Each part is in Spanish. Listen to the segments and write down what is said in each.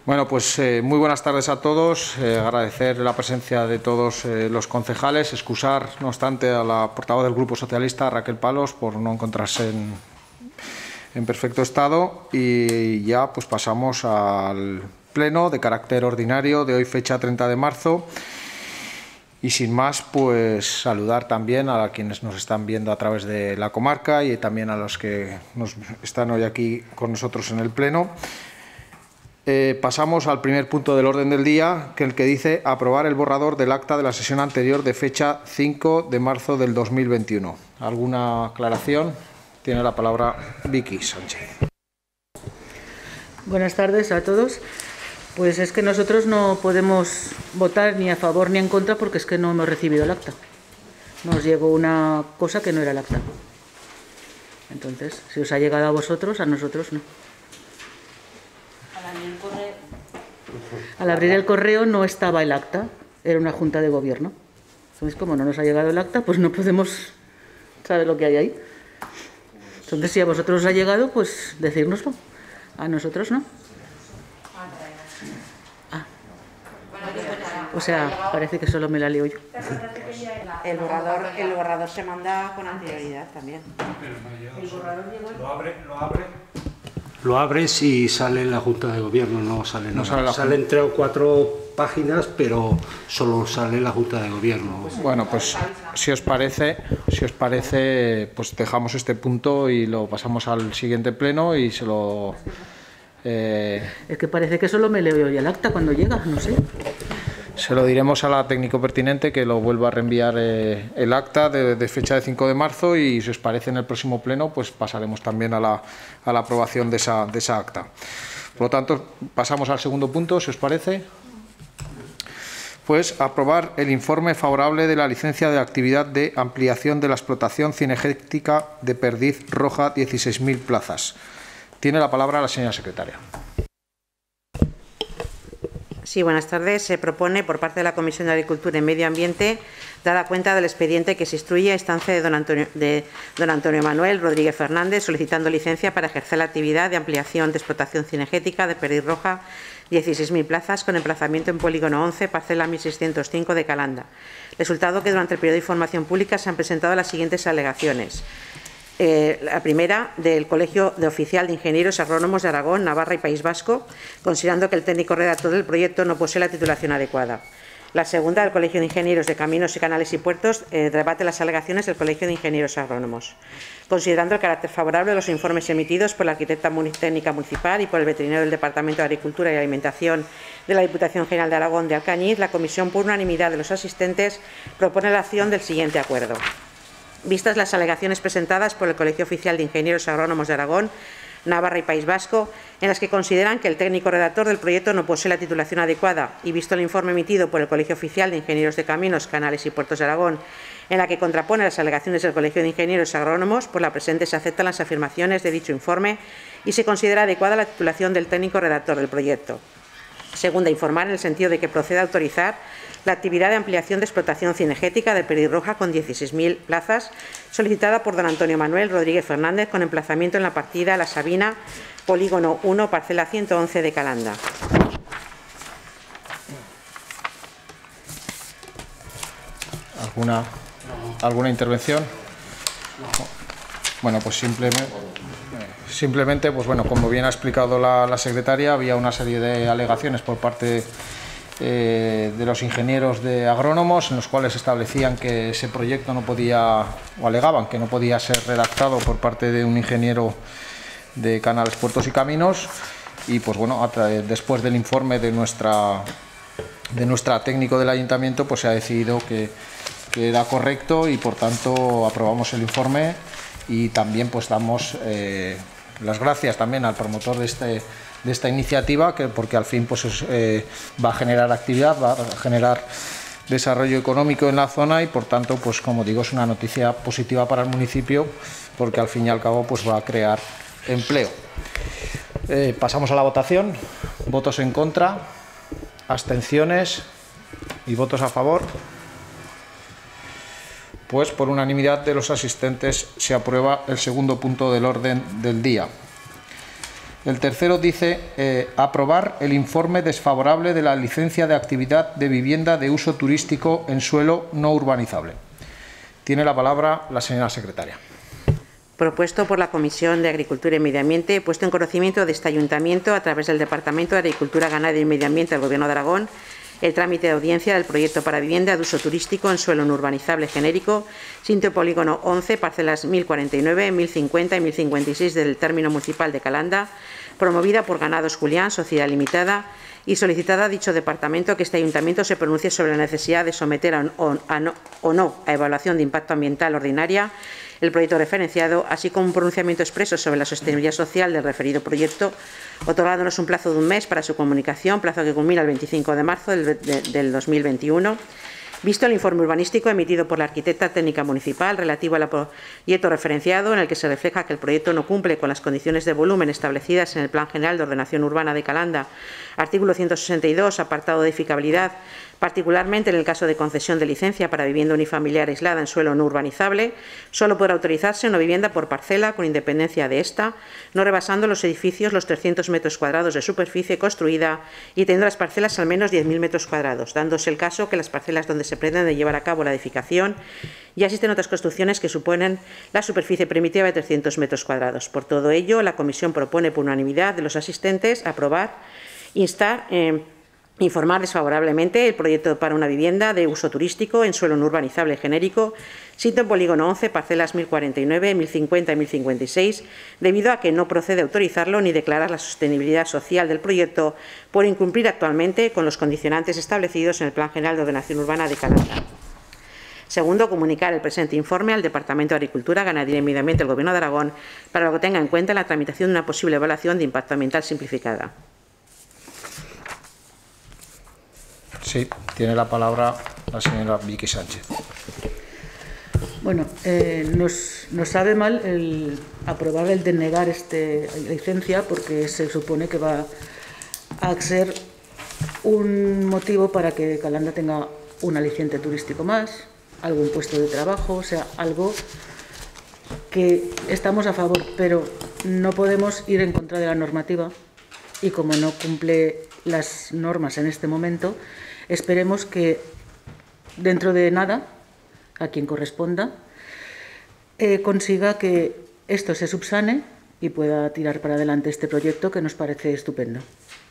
Bueno, pues muy buenas tardes a todos. Agradecer la presencia de todos los concejales. Excusar, no obstante, a la portavoz del Grupo Socialista, Raquel Palos, por no encontrarse en perfecto estado. Y ya pues pasamos al pleno de carácter ordinario de hoy, fecha 30 de marzo. Y sin más, pues saludar también a quienes nos están viendo a través de la comarca y también a los que están hoy aquí con nosotros en el pleno. Pasamos al primer punto del orden del día, que dice aprobar el borrador del acta de la sesión anterior de fecha 5 de marzo del 2021. ¿Alguna aclaración? Tiene la palabra Vicky Sánchez. Buenas tardes a todos. Pues es que nosotros no podemos votar ni a favor ni en contra porque es que no hemos recibido el acta. Nos llegó una cosa que no era el acta. Entonces, si os ha llegado a vosotros, a nosotros no. Al abrir el correo no estaba el acta, era una junta de gobierno. Entonces, como no nos ha llegado el acta, pues no podemos saber lo que hay ahí. Entonces, si a vosotros os ha llegado, pues decírnoslo. A nosotros no. O sea, parece que solo me la leo yo. El borrador se manda con anterioridad también. El borrador Lo abres y sale en la Junta de Gobierno, no sale nada. No Salen 3 o 4 páginas, pero solo sale en la Junta de Gobierno. Bueno, pues si os parece, pues dejamos este punto y lo pasamos al siguiente pleno y se lo... Es que parece que solo me leo yo el acta cuando llega, no sé. Se lo diremos a la técnico pertinente que lo vuelva a reenviar el acta de fecha de 5 de marzo y si os parece en el próximo pleno pues pasaremos también a la aprobación de esa acta. Por lo tanto, pasamos al segundo punto, si os parece. Pues aprobar el informe favorable de la licencia de actividad de ampliación de la explotación cinegética de perdiz roja 16.000 plazas. Tiene la palabra la señora secretaria. Sí, buenas tardes. Se propone por parte de la Comisión de Agricultura y Medio Ambiente dar cuenta del expediente que se instruye a instancia de don Antonio Manuel Rodríguez Fernández solicitando licencia para ejercer la actividad de ampliación de explotación cinegética de perdiz roja 16.000 plazas con emplazamiento en polígono 11, parcela 1605 de Calanda. Resultado que durante el periodo de información pública se han presentado las siguientes alegaciones. La primera, del Colegio Oficial de Ingenieros Agrónomos de Aragón, Navarra y País Vasco, considerando que el técnico redactor del proyecto no posee la titulación adecuada. La segunda, del Colegio de Ingenieros de Caminos y Canales y Puertos, debate las alegaciones del Colegio de Ingenieros Agrónomos, considerando el carácter favorable de los informes emitidos por la arquitecta técnica municipal y por el veterinario del Departamento de Agricultura y Alimentación de la Diputación General de Aragón de Alcañiz. La comisión, por unanimidad de los asistentes, propone la acción del siguiente acuerdo. Vistas las alegaciones presentadas por el Colegio Oficial de Ingenieros Agrónomos de Aragón, Navarra y País Vasco, en las que consideran que el técnico redactor del proyecto no posee la titulación adecuada, y visto el informe emitido por el Colegio Oficial de Ingenieros de Caminos, Canales y Puertos de Aragón, en la que contrapone las alegaciones del Colegio de Ingenieros Agrónomos, por la presente se aceptan las afirmaciones de dicho informe y se considera adecuada la titulación del técnico redactor del proyecto. Segunda, informar en el sentido de que procede a autorizar la actividad de ampliación de explotación cinegética de perdiz roja con 16.000 plazas, solicitada por don Antonio Manuel Rodríguez Fernández, con emplazamiento en la partida La Sabina, polígono 1, parcela 111 de Calanda. ¿Alguna intervención? Bueno, pues simplemente, pues bueno, como bien ha explicado la secretaria, había una serie de alegaciones por parte de los ingenieros de agrónomos en los cuales establecían que ese proyecto no podía, o alegaban que no podía ser redactado por parte de un ingeniero de Canales, Puertos y Caminos, y pues bueno, después del informe de nuestra técnico del ayuntamiento, pues se ha decidido que era correcto y por tanto aprobamos el informe y también pues damos las gracias también al promotor de esta iniciativa, porque al fin pues va a generar actividad, va a generar desarrollo económico en la zona y por tanto pues como digo es una noticia positiva para el municipio porque al fin y al cabo pues va a crear empleo. Pasamos a la votación. Votos en contra, abstenciones y votos a favor. Pues por unanimidad de los asistentes se aprueba el segundo punto del orden del día. El tercero dice aprobar el informe desfavorable de la licencia de actividad de vivienda de uso turístico en suelo no urbanizable. Tiene la palabra la señora secretaria. Propuesto por la Comisión de Agricultura y Medio Ambiente, puesto en conocimiento de este Ayuntamiento a través del Departamento de Agricultura, Ganadería y Medio Ambiente del Gobierno de Aragón, el trámite de audiencia del proyecto para vivienda de uso turístico en suelo no urbanizable genérico, sitio polígono 11, parcelas 1049, 1050 y 1056 del término municipal de Calanda, promovida por Ganados Julián, Sociedad Limitada, y solicitada a dicho departamento que este ayuntamiento se pronuncie sobre la necesidad de someter o no a evaluación de impacto ambiental ordinaria el proyecto referenciado, así como un pronunciamiento expreso sobre la sostenibilidad social del referido proyecto, otorgándonos un plazo de un mes para su comunicación, plazo que culmina el 25 de marzo del 2021. Visto el informe urbanístico emitido por la arquitecta técnica municipal relativo al proyecto referenciado, en el que se refleja que el proyecto no cumple con las condiciones de volumen establecidas en el Plan General de Ordenación Urbana de Calanda, artículo 162, apartado de edificabilidad, particularmente en el caso de concesión de licencia para vivienda unifamiliar aislada en suelo no urbanizable, solo podrá autorizarse una vivienda por parcela con independencia de esta, no rebasando los edificios los 300 metros cuadrados de superficie construida y teniendo las parcelas al menos 10.000 metros cuadrados, dándose el caso que las parcelas donde se pretende llevar a cabo la edificación ya existen otras construcciones que suponen la superficie primitiva de 300 metros cuadrados. Por todo ello, la Comisión propone por unanimidad de los asistentes aprobar, instar, informar desfavorablemente el proyecto para una vivienda de uso turístico en suelo no urbanizable genérico, sitio en polígono 11, parcelas 1049, 1050 y 1056, debido a que no procede autorizarlo ni declarar la sostenibilidad social del proyecto por incumplir actualmente con los condicionantes establecidos en el Plan General de Ordenación Urbana de Calanda. Segundo, comunicar el presente informe al Departamento de Agricultura, Ganadería y Medio Ambiente del Gobierno de Aragón para lo que tenga en cuenta la tramitación de una posible evaluación de impacto ambiental simplificada. Sí, tiene la palabra la señora Vicky Sánchez. Bueno, nos sabe mal el aprobar el denegar esta licencia porque se supone que va a ser un motivo para que Calanda tenga un aliciente turístico más, algún puesto de trabajo, o sea, algo que estamos a favor, pero no podemos ir en contra de la normativa y como no cumple las normas en este momento, esperemos que dentro de nada, a quien corresponda, consiga que esto se subsane y pueda tirar para adelante este proyecto que nos parece estupendo.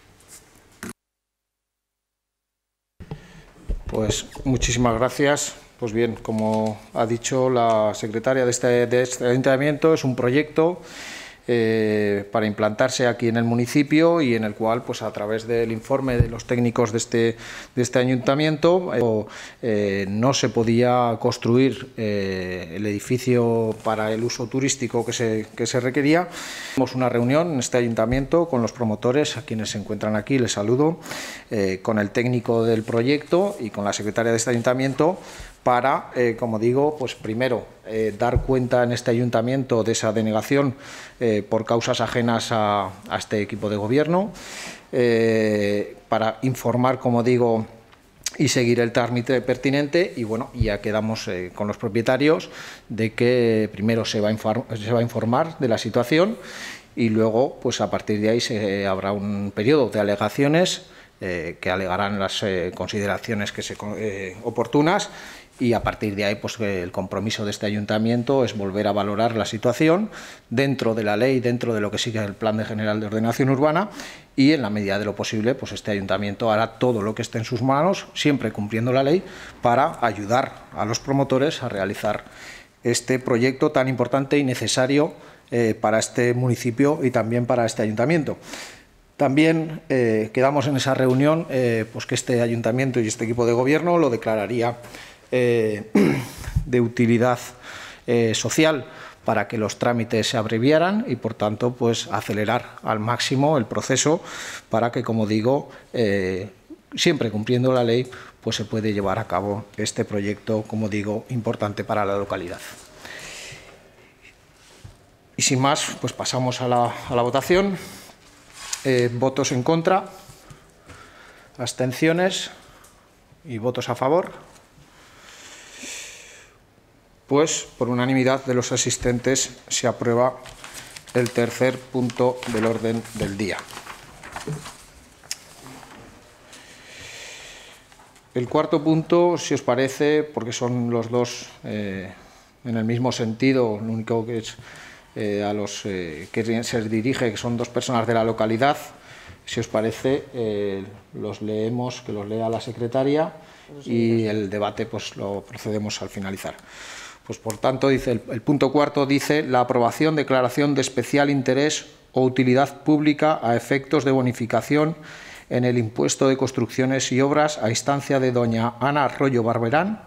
Pues muchísimas gracias. Pues bien, como ha dicho la secretaria de este ayuntamiento, es un proyecto para implantarse aquí en el municipio y en el cual, pues a través del informe de los técnicos de este ayuntamiento, no se podía construir el edificio para el uso turístico que se requería. Tuvimos una reunión en este ayuntamiento con los promotores, a quienes se encuentran aquí, les saludo, con el técnico del proyecto y con la secretaria de este ayuntamiento, para, como digo, pues primero dar cuenta en este ayuntamiento de esa denegación por causas ajenas a este equipo de gobierno, para informar, como digo, y seguir el trámite pertinente. Y bueno, ya quedamos con los propietarios de que primero se va a informar de la situación y luego, pues a partir de ahí habrá un periodo de alegaciones que alegarán las consideraciones oportunas. Y a partir de ahí, pues el compromiso de este ayuntamiento es volver a valorar la situación dentro de la ley, dentro de lo que sigue el Plan General de Ordenación Urbana, y en la medida de lo posible, pues este ayuntamiento hará todo lo que esté en sus manos, siempre cumpliendo la ley, para ayudar a los promotores a realizar este proyecto tan importante y necesario para este municipio y también para este ayuntamiento. También quedamos en esa reunión pues que este ayuntamiento y este equipo de gobierno lo declararía de utilidad social para que los trámites se abreviaran y, por tanto, pues acelerar al máximo el proceso para que, como digo, siempre cumpliendo la ley, pues se puede llevar a cabo este proyecto, como digo, importante para la localidad. Y sin más, pues pasamos a la votación. Votos en contra, abstenciones y votos a favor. Pues por unanimidad de los asistentes se aprueba el tercer punto del orden del día. El cuarto punto, si os parece, porque son los dos en el mismo sentido, lo único que es a los que se dirige, que son dos personas de la localidad, si os parece, los leemos, que los lea la secretaria y el debate pues lo procedemos al finalizar. Pues por tanto, dice el punto cuarto dice la aprobación, declaración de especial interés o utilidad pública a efectos de bonificación en el impuesto de construcciones y obras a instancia de doña Ana Arroyo Barberán.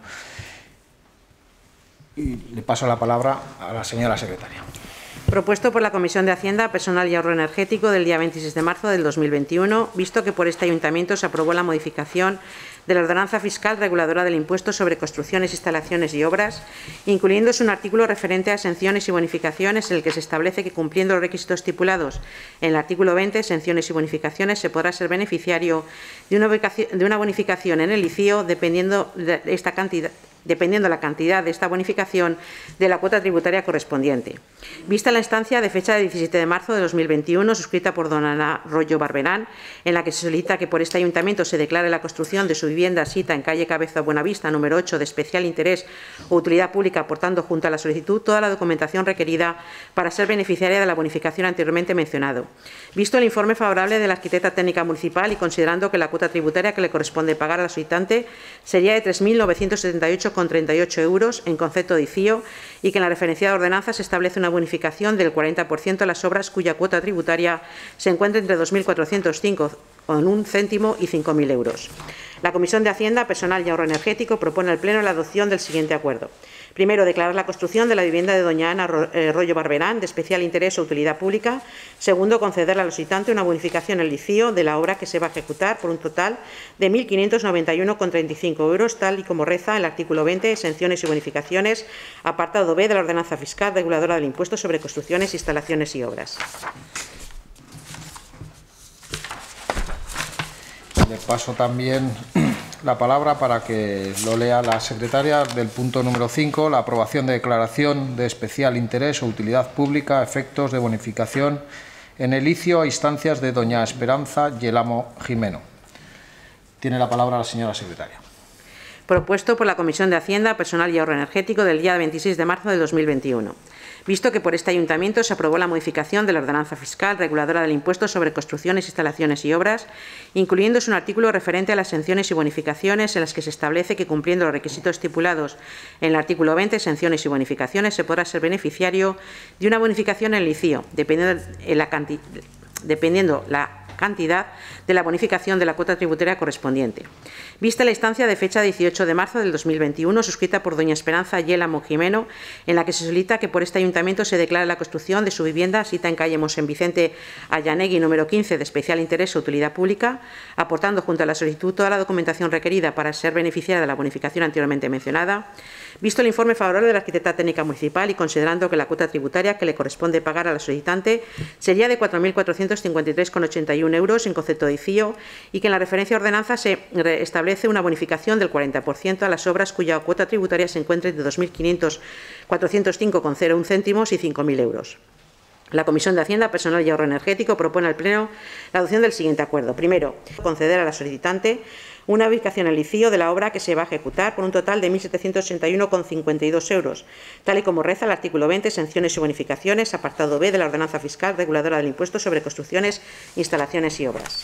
Y le paso la palabra a la señora secretaria. Propuesto por la Comisión de Hacienda, Personal y Ahorro Energético del día 26 de marzo del 2021, visto que por este Ayuntamiento se aprobó la modificación de la ordenanza fiscal reguladora del impuesto sobre construcciones, instalaciones y obras, incluyéndose un artículo referente a exenciones y bonificaciones en el que se establece que, cumpliendo los requisitos estipulados en el artículo 20, exenciones y bonificaciones, se podrá ser beneficiario de una bonificación en el ICIO dependiendo la cantidad de esta bonificación de la cuota tributaria correspondiente. Vista la instancia de fecha de 17 de marzo de 2021, suscrita por dona Ana Arroyo Barberán, en la que se solicita que por este Ayuntamiento se declare la construcción de su vivienda sita en calle Cabeza Buenavista, número 8, de especial interés o utilidad pública, aportando junto a la solicitud toda la documentación requerida para ser beneficiaria de la bonificación anteriormente mencionado. Visto el informe favorable de la arquitecta técnica municipal y considerando que la cuota tributaria que le corresponde pagar a la solicitante sería de 3.978,38 euros en concepto de ICIO y que en la referenciada ordenanza se establece una bonificación del 40% a las obras cuya cuota tributaria se encuentra entre 2.405,1 céntimo y 5.000 euros. La Comisión de Hacienda, Personal y Ahorro Energético propone al Pleno la adopción del siguiente acuerdo. Primero, declarar la construcción de la vivienda de doña Ana Arroyo Barberán de especial interés o utilidad pública. Segundo, concederle a la solicitante una bonificación en el ICIO de la obra que se va a ejecutar por un total de 1.591,35 euros, tal y como reza el artículo 20, exenciones y bonificaciones, apartado B de la ordenanza fiscal reguladora del impuesto sobre construcciones, instalaciones y obras. Le paso también la palabra para que lo lea la secretaria del punto número 5, la aprobación de declaración de especial interés o utilidad pública a efectos de bonificación en el ICIO a instancias de doña Esperanza Yelamo Jimeno. Tiene la palabra la señora secretaria. Propuesto por la Comisión de Hacienda, Personal y Ahorro Energético del día 26 de marzo de 2021. Visto que por este Ayuntamiento se aprobó la modificación de la ordenanza fiscal reguladora del impuesto sobre construcciones, instalaciones y obras, incluyéndose un artículo referente a las exenciones y bonificaciones en las que se establece que, cumpliendo los requisitos estipulados en el artículo 20, exenciones y bonificaciones, se podrá ser beneficiario de una bonificación en el ICIO, dependiendo la cantidad de la bonificación de la cuota tributaria correspondiente. Vista la instancia de fecha 18 de marzo del 2021, suscrita por doña Esperanza Yelamo Jimeno, en la que se solicita que por este Ayuntamiento se declare la construcción de su vivienda sita en calle Mosén Vicente Allanegui, número 15, de especial interés o utilidad pública, aportando junto a la solicitud toda la documentación requerida para ser beneficiaria de la bonificación anteriormente mencionada. Visto el informe favorable de la arquitecta técnica municipal y considerando que la cuota tributaria que le corresponde pagar a la solicitante sería de 4.453,81 euros en concepto de ICIO y que en la referencia ordenanza se establece una bonificación del 40% a las obras cuya cuota tributaria se encuentre entre 2.405,01 céntimos y 5.000 euros. La Comisión de Hacienda, Personal y Ahorro Energético propone al Pleno la adopción del siguiente acuerdo. Primero, conceder a la solicitante una ubicación en el ICIO de la obra que se va a ejecutar por un total de 1.781,52 euros, tal y como reza el artículo 20, exenciones y bonificaciones, apartado B de la ordenanza fiscal reguladora del impuesto sobre construcciones, instalaciones y obras.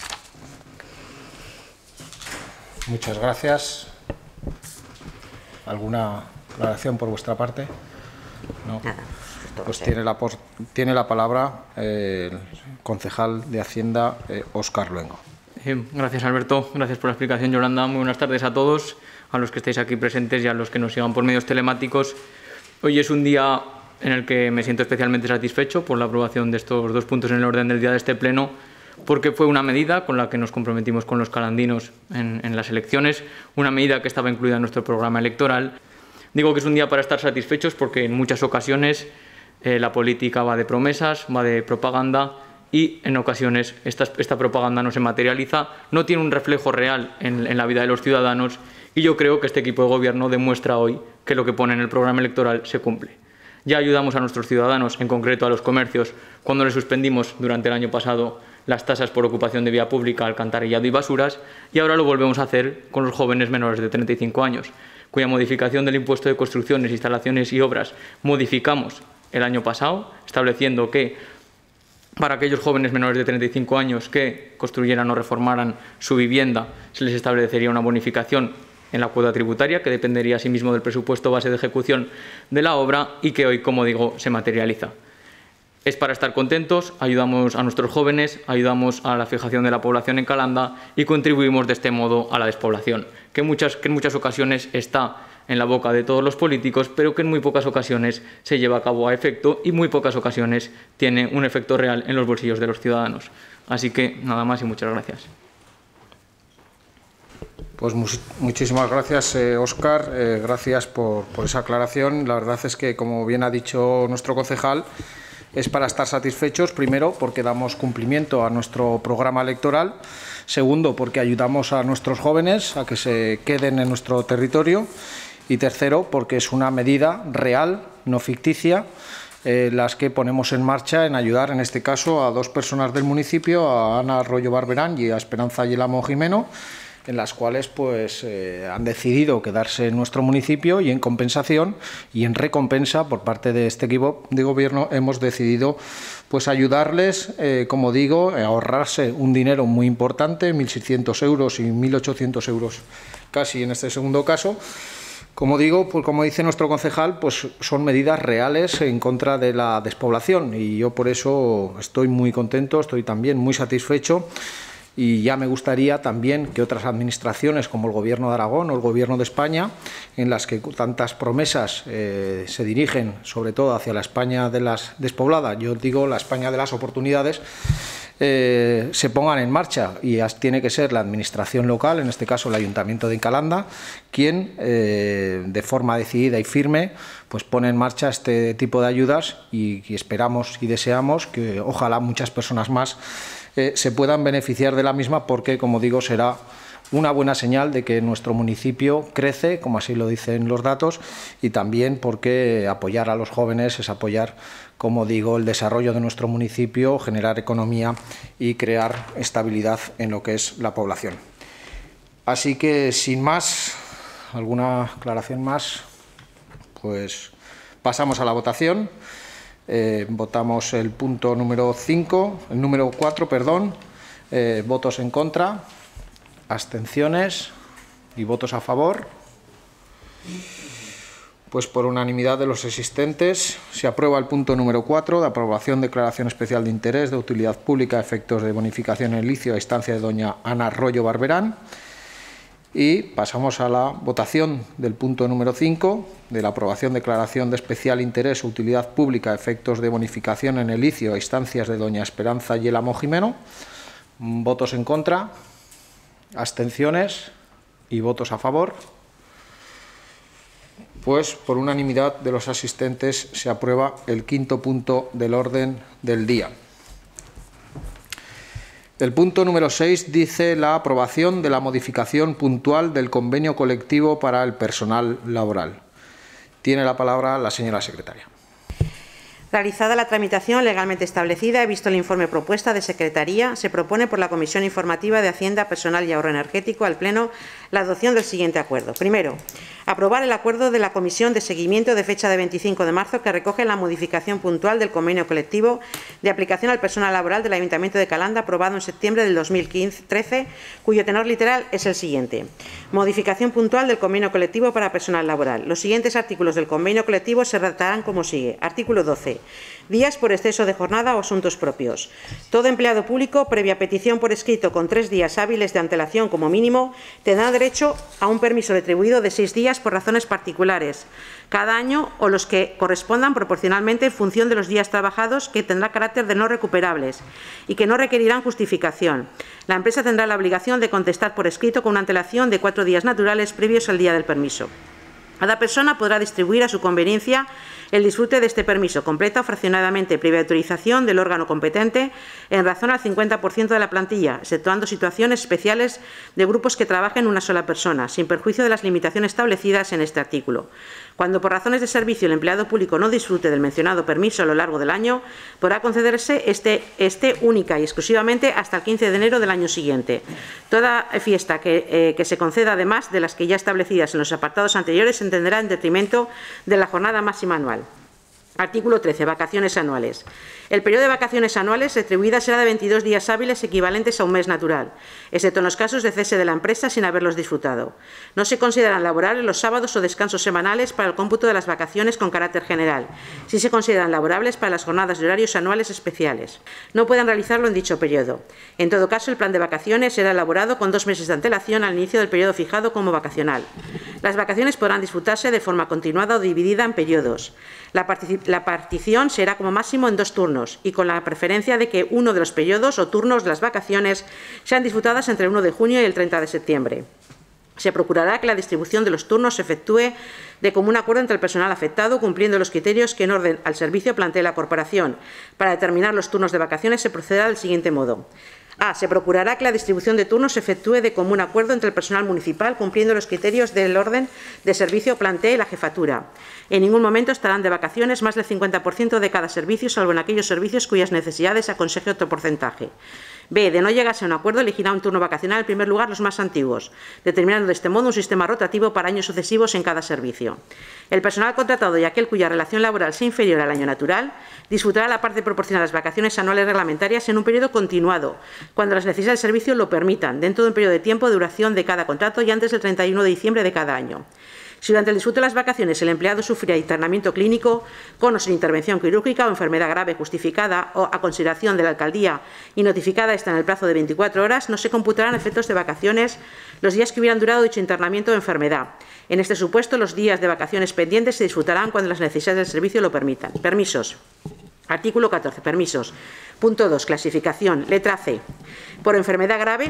Muchas gracias. ¿Alguna aclaración por vuestra parte? No. Nada. Pues tiene la palabra el concejal de Hacienda, Óscar Luengo. Gracias, Alberto. Gracias por la explicación, Yolanda. Muy buenas tardes a todos, a los que estáis aquí presentes y a los que nos sigan por medios telemáticos. Hoy es un día en el que me siento especialmente satisfecho por la aprobación de estos dos puntos en el orden del día de este Pleno, porque fue una medida con la que nos comprometimos con los calandinos en las elecciones, una medida que estaba incluida en nuestro programa electoral. Digo que es un día para estar satisfechos porque en muchas ocasiones la política va de promesas, va de propaganda y en ocasiones esta propaganda no se materializa, no tiene un reflejo real en la vida de los ciudadanos y yo creo que este equipo de gobierno demuestra hoy que lo que pone en el programa electoral se cumple. Ya ayudamos a nuestros ciudadanos, en concreto a los comercios, cuando les suspendimos durante el año pasado las tasas por ocupación de vía pública, alcantarillado y basuras, y ahora lo volvemos a hacer con los jóvenes menores de 35 años, cuya modificación del impuesto de construcciones, instalaciones y obras modificamos el año pasado, estableciendo que para aquellos jóvenes menores de 35 años que construyeran o reformaran su vivienda se les establecería una bonificación en la cuota tributaria, que dependería asimismo del presupuesto base de ejecución de la obra y que hoy, como digo, se materializa. Es para estar contentos, ayudamos a nuestros jóvenes, ayudamos a la fijación de la población en Calanda y contribuimos de este modo a la despoblación, que en muchas ocasiones está en la boca de todos los políticos, pero que en muy pocas ocasiones se lleva a cabo a efecto y muy pocas ocasiones tiene un efecto real en los bolsillos de los ciudadanos. Así que nada más y muchas gracias. Pues muchísimas gracias, Óscar. Gracias por esa aclaración. La verdad es que, como bien ha dicho nuestro concejal, es para estar satisfechos, primero, porque damos cumplimiento a nuestro programa electoral, segundo, porque ayudamos a nuestros jóvenes a que se queden en nuestro territorio y tercero, porque es una medida real, no ficticia, las que ponemos en marcha en ayudar, en este caso, a dos personas del municipio, a Ana Arroyo Barberán y a Esperanza Yelamo Jimeno, en las cuales pues han decidido quedarse en nuestro municipio y en compensación y en recompensa por parte de este equipo de gobierno hemos decidido pues ayudarles, como digo, a ahorrarse un dinero muy importante, 1.600 euros y 1.800 euros casi en este segundo caso. Como digo, pues como dice nuestro concejal, pues son medidas reales en contra de la despoblación y yo por eso estoy muy contento, estoy también muy satisfecho. Y ya me gustaría también que otras administraciones como el Gobierno de Aragón o el Gobierno de España, en las que tantas promesas se dirigen sobre todo hacia la España de las despobladas, yo digo la España de las oportunidades, se pongan en marcha y tiene que ser la administración local, en este caso el Ayuntamiento de Calanda, quien de forma decidida y firme pues pone en marcha este tipo de ayudas y esperamos y deseamos que ojalá muchas personas más se puedan beneficiar de la misma porque, como digo, será una buena señal de que nuestro municipio crece, como así lo dicen los datos, y también porque apoyar a los jóvenes es apoyar, como digo, el desarrollo de nuestro municipio, generar economía y crear estabilidad en lo que es la población. Así que, sin más, ¿alguna aclaración más? Pues pasamos a la votación. Votamos el punto número 4, perdón. Votos en contra, abstenciones y votos a favor. Pues por unanimidad de los asistentes se aprueba el punto número 4 de aprobación de declaración especial de interés de utilidad pública a efectos de bonificación en licio a instancia de doña Ana Arroyo Barberán. Y pasamos a la votación del punto número 5 de la aprobación de declaración de especial interés o utilidad pública a efectos de bonificación en el licio a instancias de doña Esperanza Yelamo Jimeno. Votos en contra, abstenciones y votos a favor. Pues por unanimidad de los asistentes se aprueba el quinto punto del orden del día. El punto número 6 dice la aprobación de la modificación puntual del convenio colectivo para el personal laboral. Tiene la palabra la señora secretaria. Realizada la tramitación legalmente establecida, he visto el informe propuesta de Secretaría, se propone por la Comisión Informativa de Hacienda, Personal y Ahorro Energético al Pleno la adopción del siguiente acuerdo. Primero, aprobar el acuerdo de la Comisión de Seguimiento de fecha de 25 de marzo que recoge la modificación puntual del convenio colectivo de aplicación al personal laboral del Ayuntamiento de Calanda aprobado en septiembre del 2013, cuyo tenor literal es el siguiente. Modificación puntual del convenio colectivo para personal laboral. Los siguientes artículos del convenio colectivo se redactarán como sigue. Artículo 12. Días por exceso de jornada o asuntos propios. Todo empleado público, previa petición por escrito con 3 días hábiles de antelación como mínimo, tendrá derecho a un permiso retribuido de 6 días por razones particulares cada año o los que correspondan proporcionalmente en función de los días trabajados, que tendrá carácter de no recuperables y que no requerirán justificación. La empresa tendrá la obligación de contestar por escrito con una antelación de 4 días naturales previos al día del permiso. Cada persona podrá distribuir a su conveniencia el disfrute de este permiso, completa o fraccionadamente, previa autorización del órgano competente, en razón al 50% de la plantilla, exceptuando situaciones especiales de grupos que trabajen una sola persona, sin perjuicio de las limitaciones establecidas en este artículo. Cuando por razones de servicio el empleado público no disfrute del mencionado permiso a lo largo del año, podrá concederse este única y exclusivamente hasta el 15 de enero del año siguiente. Toda fiesta que se conceda, además de las que ya establecidas en los apartados anteriores, se entenderá en detrimento de la jornada máxima anual. Artículo 13. Vacaciones anuales. El periodo de vacaciones anuales retribuidas será de 22 días hábiles equivalentes a un mes natural, excepto en los casos de cese de la empresa sin haberlos disfrutado. No se consideran laborables los sábados o descansos semanales para el cómputo de las vacaciones con carácter general. Sí se consideran laborables para las jornadas de horarios anuales especiales. No pueden realizarlo en dicho periodo. En todo caso, el plan de vacaciones será elaborado con 2 meses de antelación al inicio del periodo fijado como vacacional. Las vacaciones podrán disfrutarse de forma continuada o dividida en periodos. La partición será como máximo en 2 turnos y con la preferencia de que uno de los periodos o turnos de las vacaciones sean disfrutadas entre el 1 de junio y el 30 de septiembre. Se procurará que la distribución de los turnos se efectúe de común acuerdo entre el personal afectado, cumpliendo los criterios que en orden al servicio plantee la Corporación. Para determinar los turnos de vacaciones se procederá del siguiente modo. A. Se procurará que la distribución de turnos se efectúe de común acuerdo entre el personal municipal, cumpliendo los criterios del orden de servicio plantee la jefatura. En ningún momento estarán de vacaciones más del 50% de cada servicio, salvo en aquellos servicios cuyas necesidades aconseje otro porcentaje. B. De no llegarse a un acuerdo, elegirá un turno vacacional en primer lugar los más antiguos, determinando de este modo un sistema rotativo para años sucesivos en cada servicio. El personal contratado y aquel cuya relación laboral sea inferior al año natural disfrutará la parte proporcional a las vacaciones anuales reglamentarias en un periodo continuado, cuando las necesidades del servicio lo permitan, dentro de un periodo de tiempo de duración de cada contrato y antes del 31 de diciembre de cada año. Si durante el disfrute de las vacaciones el empleado sufriera internamiento clínico, con o sin intervención quirúrgica o enfermedad grave justificada o a consideración de la alcaldía y notificada esta en el plazo de 24 horas, no se computarán efectos de vacaciones los días que hubieran durado dicho internamiento o enfermedad. En este supuesto, los días de vacaciones pendientes se disfrutarán cuando las necesidades del servicio lo permitan. Permisos. Artículo 14. Permisos. Punto 2. Clasificación. Letra C. Por enfermedad grave,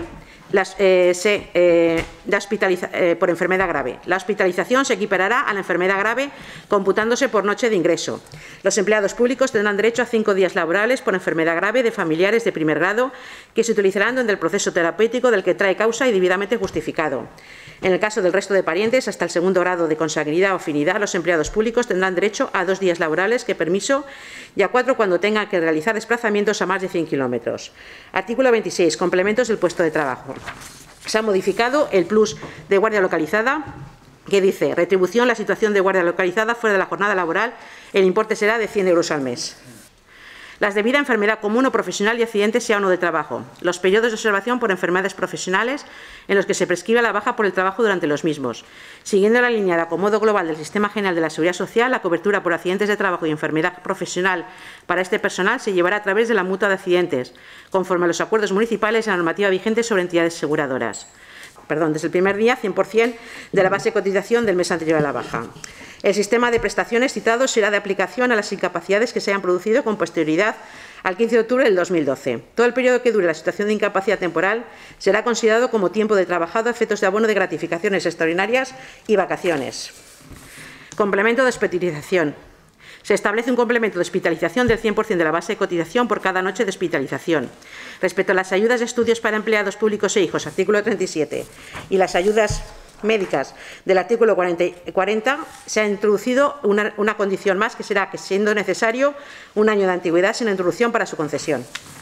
por enfermedad grave. La hospitalización se equiparará a la enfermedad grave computándose por noche de ingreso. Los empleados públicos tendrán derecho a 5 días laborables por enfermedad grave de familiares de primer grado que se utilizarán durante el proceso terapéutico del que trae causa y debidamente justificado. En el caso del resto de parientes, hasta el 2º grado de consanguinidad o afinidad, los empleados públicos tendrán derecho a 2 días laborables que permiso y a 4 cuando tengan que realizar desplazamientos a más de 100 kilómetros. Artículo 26. Complementos del puesto de trabajo. Se ha modificado el plus de guardia localizada, que dice: retribución, la situación de guardia localizada fuera de la jornada laboral, el importe será de 100 euros al mes. Las de vida, enfermedad común o profesional y accidente, sea o no de trabajo. Los periodos de observación por enfermedades profesionales en los que se prescribe la baja por el trabajo durante los mismos. Siguiendo la línea de acomodo global del Sistema General de la Seguridad Social, la cobertura por accidentes de trabajo y enfermedad profesional para este personal se llevará a través de la mutua de accidentes, conforme a los acuerdos municipales y la normativa vigente sobre entidades aseguradoras. Desde el primer día, 100% de la base de cotización del mes anterior a la baja. El sistema de prestaciones citado será de aplicación a las incapacidades que se hayan producido con posterioridad al 15 de octubre del 2012. Todo el periodo que dure la situación de incapacidad temporal será considerado como tiempo de trabajado a efectos de abono de gratificaciones extraordinarias y vacaciones. Complemento de hospitalización. Se establece un complemento de hospitalización del 100% de la base de cotización por cada noche de hospitalización. Respecto a las ayudas de estudios para empleados públicos e hijos, artículo 37, y las ayudas médicas del artículo 40, se ha introducido una condición más, que será que, siendo necesario, un año de antigüedad sin introducción para su concesión.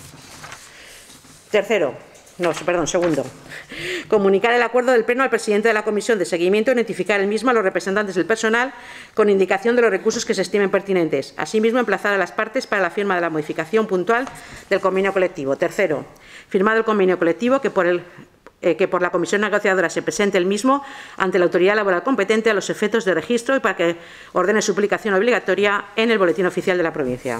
Segundo. Comunicar el acuerdo del Pleno al presidente de la Comisión de Seguimiento y notificar el mismo a los representantes del personal con indicación de los recursos que se estimen pertinentes. Asimismo, emplazar a las partes para la firma de la modificación puntual del convenio colectivo. Tercero. Firmado el convenio colectivo, que por la comisión negociadora se presente el mismo ante la autoridad laboral competente a los efectos de registro y para que ordene su publicación obligatoria en el Boletín Oficial de la provincia.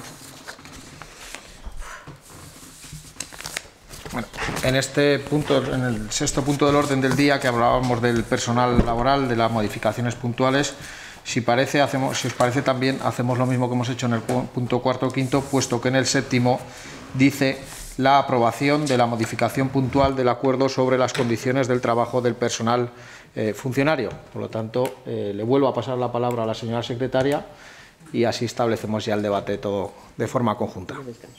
Bueno, en este punto, en el 6º punto del orden del día, que hablábamos del personal laboral, de las modificaciones puntuales, si os parece también hacemos lo mismo que hemos hecho en el punto 4º y 5º, puesto que en el 7º dice la aprobación de la modificación puntual del acuerdo sobre las condiciones del trabajo del personal funcionario. Por lo tanto, le vuelvo a pasar la palabra a la señora secretaria y así establecemos ya el debate todo de forma conjunta.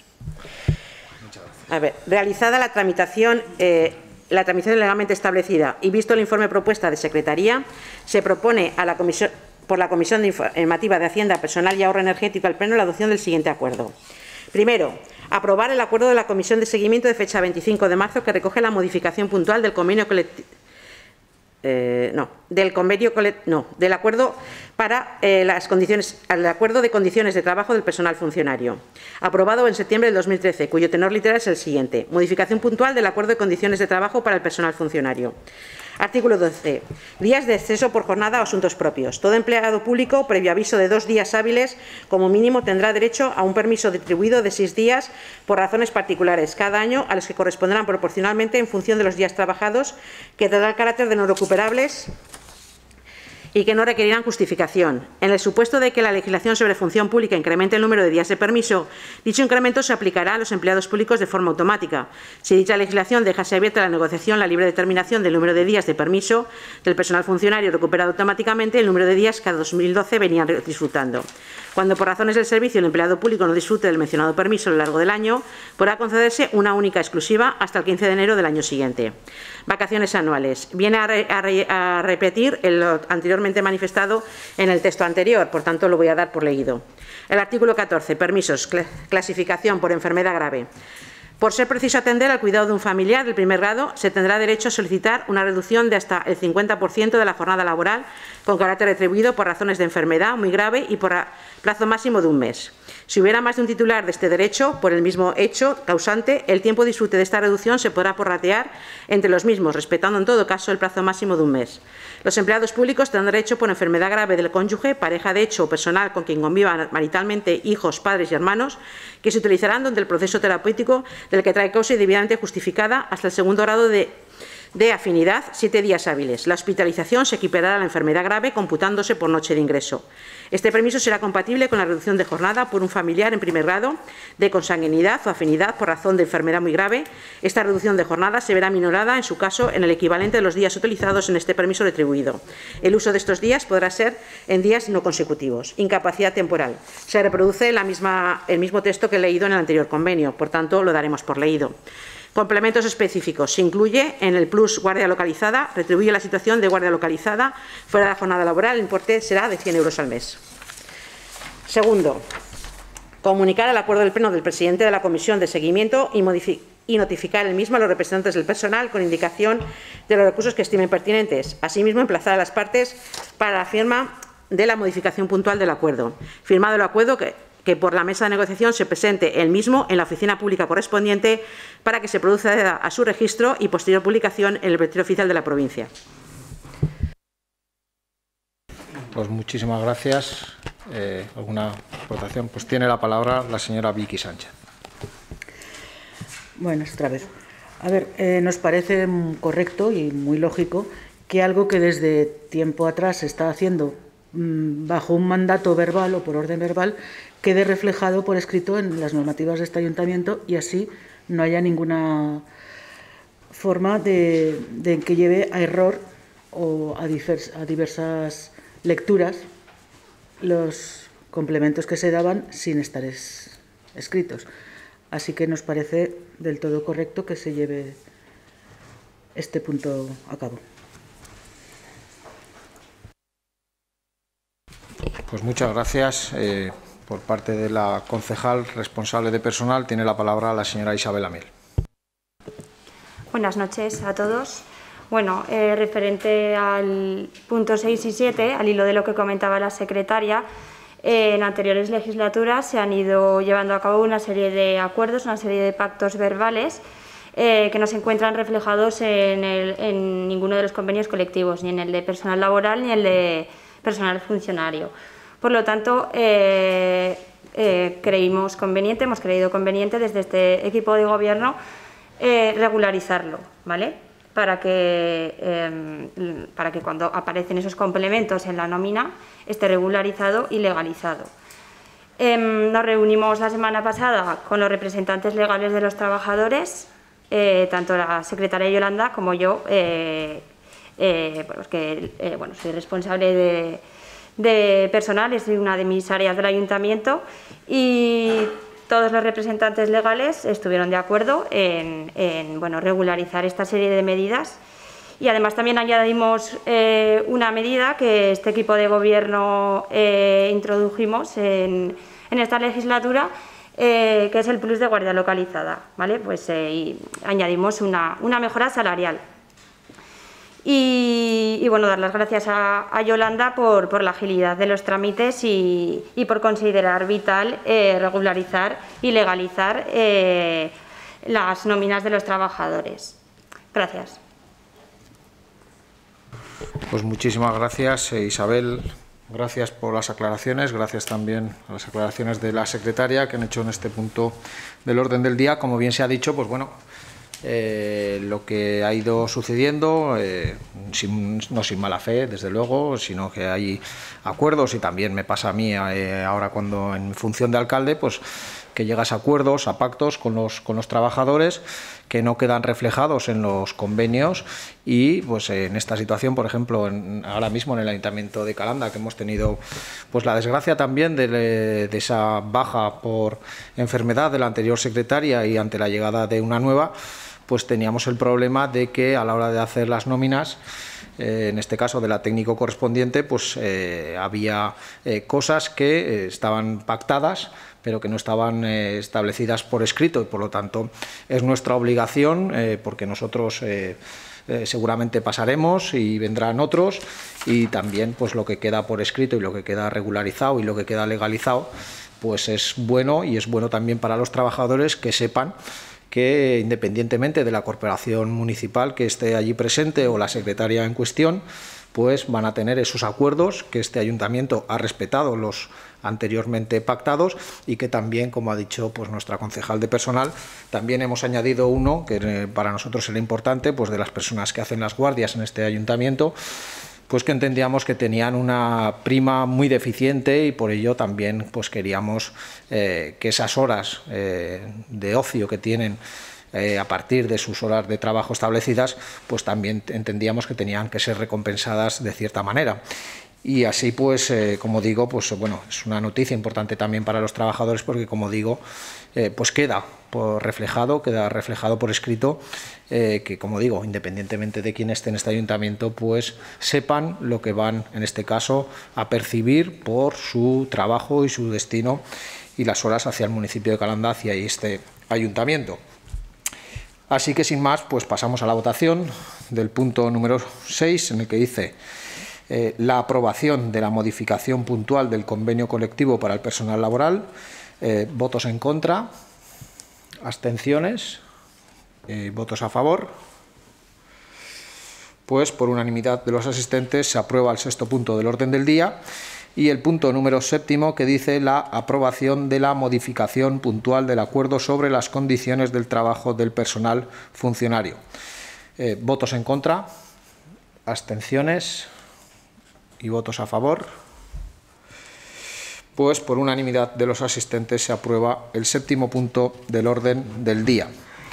A ver, realizada la tramitación legalmente establecida y visto el informe propuesta de Secretaría, se propone a la Comisión, por la Comisión Informativa de Hacienda, Personal y Ahorro Energético al Pleno la adopción del siguiente acuerdo. Primero, aprobar el acuerdo de la Comisión de Seguimiento de fecha 25 de marzo que recoge la modificación puntual del convenio colectivo. Del acuerdo para el acuerdo de condiciones de trabajo del personal funcionario, aprobado en septiembre del 2013, cuyo tenor literal es el siguiente: modificación puntual del acuerdo de condiciones de trabajo para el personal funcionario. Artículo 12. Días de exceso por jornada o asuntos propios. Todo empleado público, previo aviso de 2 días hábiles, como mínimo, tendrá derecho a un permiso distribuido de 6 días por razones particulares cada año, a los que corresponderán proporcionalmente en función de los días trabajados, que tendrán carácter de no recuperables y que no requerirán justificación. En el supuesto de que la legislación sobre función pública incremente el número de días de permiso, dicho incremento se aplicará a los empleados públicos de forma automática. Si dicha legislación dejase abierta la negociación, la libre determinación del número de días de permiso del personal funcionario recuperado automáticamente el número de días que a 2012 venían disfrutando. Cuando por razones del servicio el empleado público no disfrute del mencionado permiso a lo largo del año, podrá concederse una única exclusiva hasta el 15 de enero del año siguiente. Vacaciones anuales. Viene a repetir lo anteriormente manifestado en el texto anterior, por tanto lo voy a dar por leído. El artículo 14. Permisos. Clasificación por enfermedad grave. Por ser preciso atender al cuidado de un familiar del primer grado, se tendrá derecho a solicitar una reducción de hasta el 50% de la jornada laboral con carácter retribuido por razones de enfermedad muy grave y por plazo máximo de 1 mes. Si hubiera más de un titular de este derecho, por el mismo hecho causante, el tiempo de disfrute de esta reducción se podrá prorratear entre los mismos, respetando en todo caso el plazo máximo de 1 mes. Los empleados públicos tendrán derecho por enfermedad grave del cónyuge, pareja de hecho o personal con quien convivan maritalmente hijos, padres y hermanos, que se utilizarán durante el proceso terapéutico del que trae causa y debidamente justificada hasta el 2º grado de afinidad, 7 días hábiles. La hospitalización se equiparará a la enfermedad grave computándose por noche de ingreso. Este permiso será compatible con la reducción de jornada por un familiar en primer grado de consanguinidad o afinidad por razón de enfermedad muy grave. Esta reducción de jornada se verá minorada, en su caso, en el equivalente de los días utilizados en este permiso retribuido. El uso de estos días podrá ser en días no consecutivos. Incapacidad temporal. Se reproduce el mismo texto que he leído en el anterior convenio, por tanto, lo daremos por leído. Complementos específicos. Se incluye en el plus guardia localizada, retribuye la situación de guardia localizada fuera de la jornada laboral, el importe será de 100 euros al mes. Segundo, comunicar el acuerdo del Pleno del presidente de la Comisión de Seguimiento y notificar el mismo a los representantes del personal con indicación de los recursos que estimen pertinentes. Asimismo, emplazar a las partes para la firma de la modificación puntual del acuerdo. Firmado el acuerdo, que por la mesa de negociación se presente el mismo en la oficina pública correspondiente para que se proceda a su registro y posterior publicación en el Boletín Oficial de la provincia. Pues muchísimas gracias. ¿Alguna aportación? Pues tiene la palabra la señora Vicky Sánchez. Bueno, otra vez. A ver, nos parece correcto y muy lógico que algo que desde tiempo atrás se está haciendo bajo un mandato verbal o por orden verbal quede reflejado por escrito en las normativas de este ayuntamiento y así no haya ninguna forma de que lleve a error o a diversas lecturas los complementos que se daban sin estar escritos. Así que nos parece del todo correcto que se lleve este punto a cabo. Pues muchas gracias. Por parte de la concejal responsable de personal, tiene la palabra la señora Isabel Amiel. Buenas noches a todos. Bueno, referente al punto 6 y 7, al hilo de lo que comentaba la secretaria, en anteriores legislaturas se han ido llevando a cabo una serie de acuerdos, una serie de pactos verbales que no se encuentran reflejados en ninguno de los convenios colectivos, ni en el de personal laboral ni en el de personal funcionario. Por lo tanto, hemos creído conveniente desde este equipo de gobierno regularizarlo, ¿vale? Para que cuando aparecen esos complementos en la nómina esté regularizado y legalizado. Nos reunimos la semana pasada con los representantes legales de los trabajadores, tanto la secretaria Yolanda como yo, soy responsable de personal, es una de mis áreas del ayuntamiento, y todos los representantes legales estuvieron de acuerdo en regularizar esta serie de medidas. Y además también añadimos una medida que este equipo de gobierno introdujimos en esta legislatura, que es el plus de guardia localizada, ¿vale? Y añadimos una mejora salarial. Y dar las gracias a Yolanda por la agilidad de los trámites y por considerar vital regularizar y legalizar las nóminas de los trabajadores. Gracias. Pues muchísimas gracias, Isabel. Gracias por las aclaraciones, gracias también a las aclaraciones de la secretaria que han hecho en este punto del orden del día. Como bien se ha dicho, pues bueno, lo que ha ido sucediendo, no sin mala fe, desde luego, sino que hay acuerdos, y también me pasa a mí ahora cuando en función de alcalde, pues que llegas a acuerdos, a pactos con los trabajadores que no quedan reflejados en los convenios, y pues en esta situación, por ejemplo, ahora mismo en el Ayuntamiento de Calanda, que hemos tenido pues la desgracia también de esa baja por enfermedad de la anterior secretaria, y ante la llegada de una nueva, pues teníamos el problema de que a la hora de hacer las nóminas, en este caso de la técnico correspondiente, pues había cosas que estaban pactadas pero que no estaban establecidas por escrito, y por lo tanto es nuestra obligación, porque nosotros seguramente pasaremos y vendrán otros, y también pues lo que queda por escrito y lo que queda regularizado y lo que queda legalizado, pues es bueno, y es bueno también para los trabajadores que sepan que, independientemente de la corporación municipal que esté allí presente o la secretaria en cuestión, pues van a tener esos acuerdos, que este ayuntamiento ha respetado los anteriormente pactados, y que también, como ha dicho pues nuestra concejal de personal, también hemos añadido uno que para nosotros era importante, pues de las personas que hacen las guardias en este ayuntamiento, pues que entendíamos que tenían una prima muy deficiente, y por ello también pues queríamos que esas horas de ocio que tienen a partir de sus horas de trabajo establecidas, pues también entendíamos que tenían que ser recompensadas de cierta manera. Y así, pues, como digo, pues bueno, es una noticia importante también para los trabajadores, porque, como digo, pues queda reflejado por escrito, que, como digo, independientemente de quién esté en este ayuntamiento, pues sepan lo que van, en este caso, a percibir por su trabajo y su destino, y las horas hacia el municipio de Calanda, hacia este ayuntamiento. Así que, sin más, pues pasamos a la votación del punto número 6, en el que dice la aprobación de la modificación puntual del convenio colectivo para el personal laboral. Votos en contra, abstenciones, votos a favor. Pues por unanimidad de los asistentes se aprueba el sexto punto del orden del día. Y el punto número 7, que dice la aprobación de la modificación puntual del acuerdo sobre las condiciones del trabajo del personal funcionario. Votos en contra, abstenciones y votos a favor. Pues por unanimidad de los asistentes se aprueba el séptimo punto del orden del día.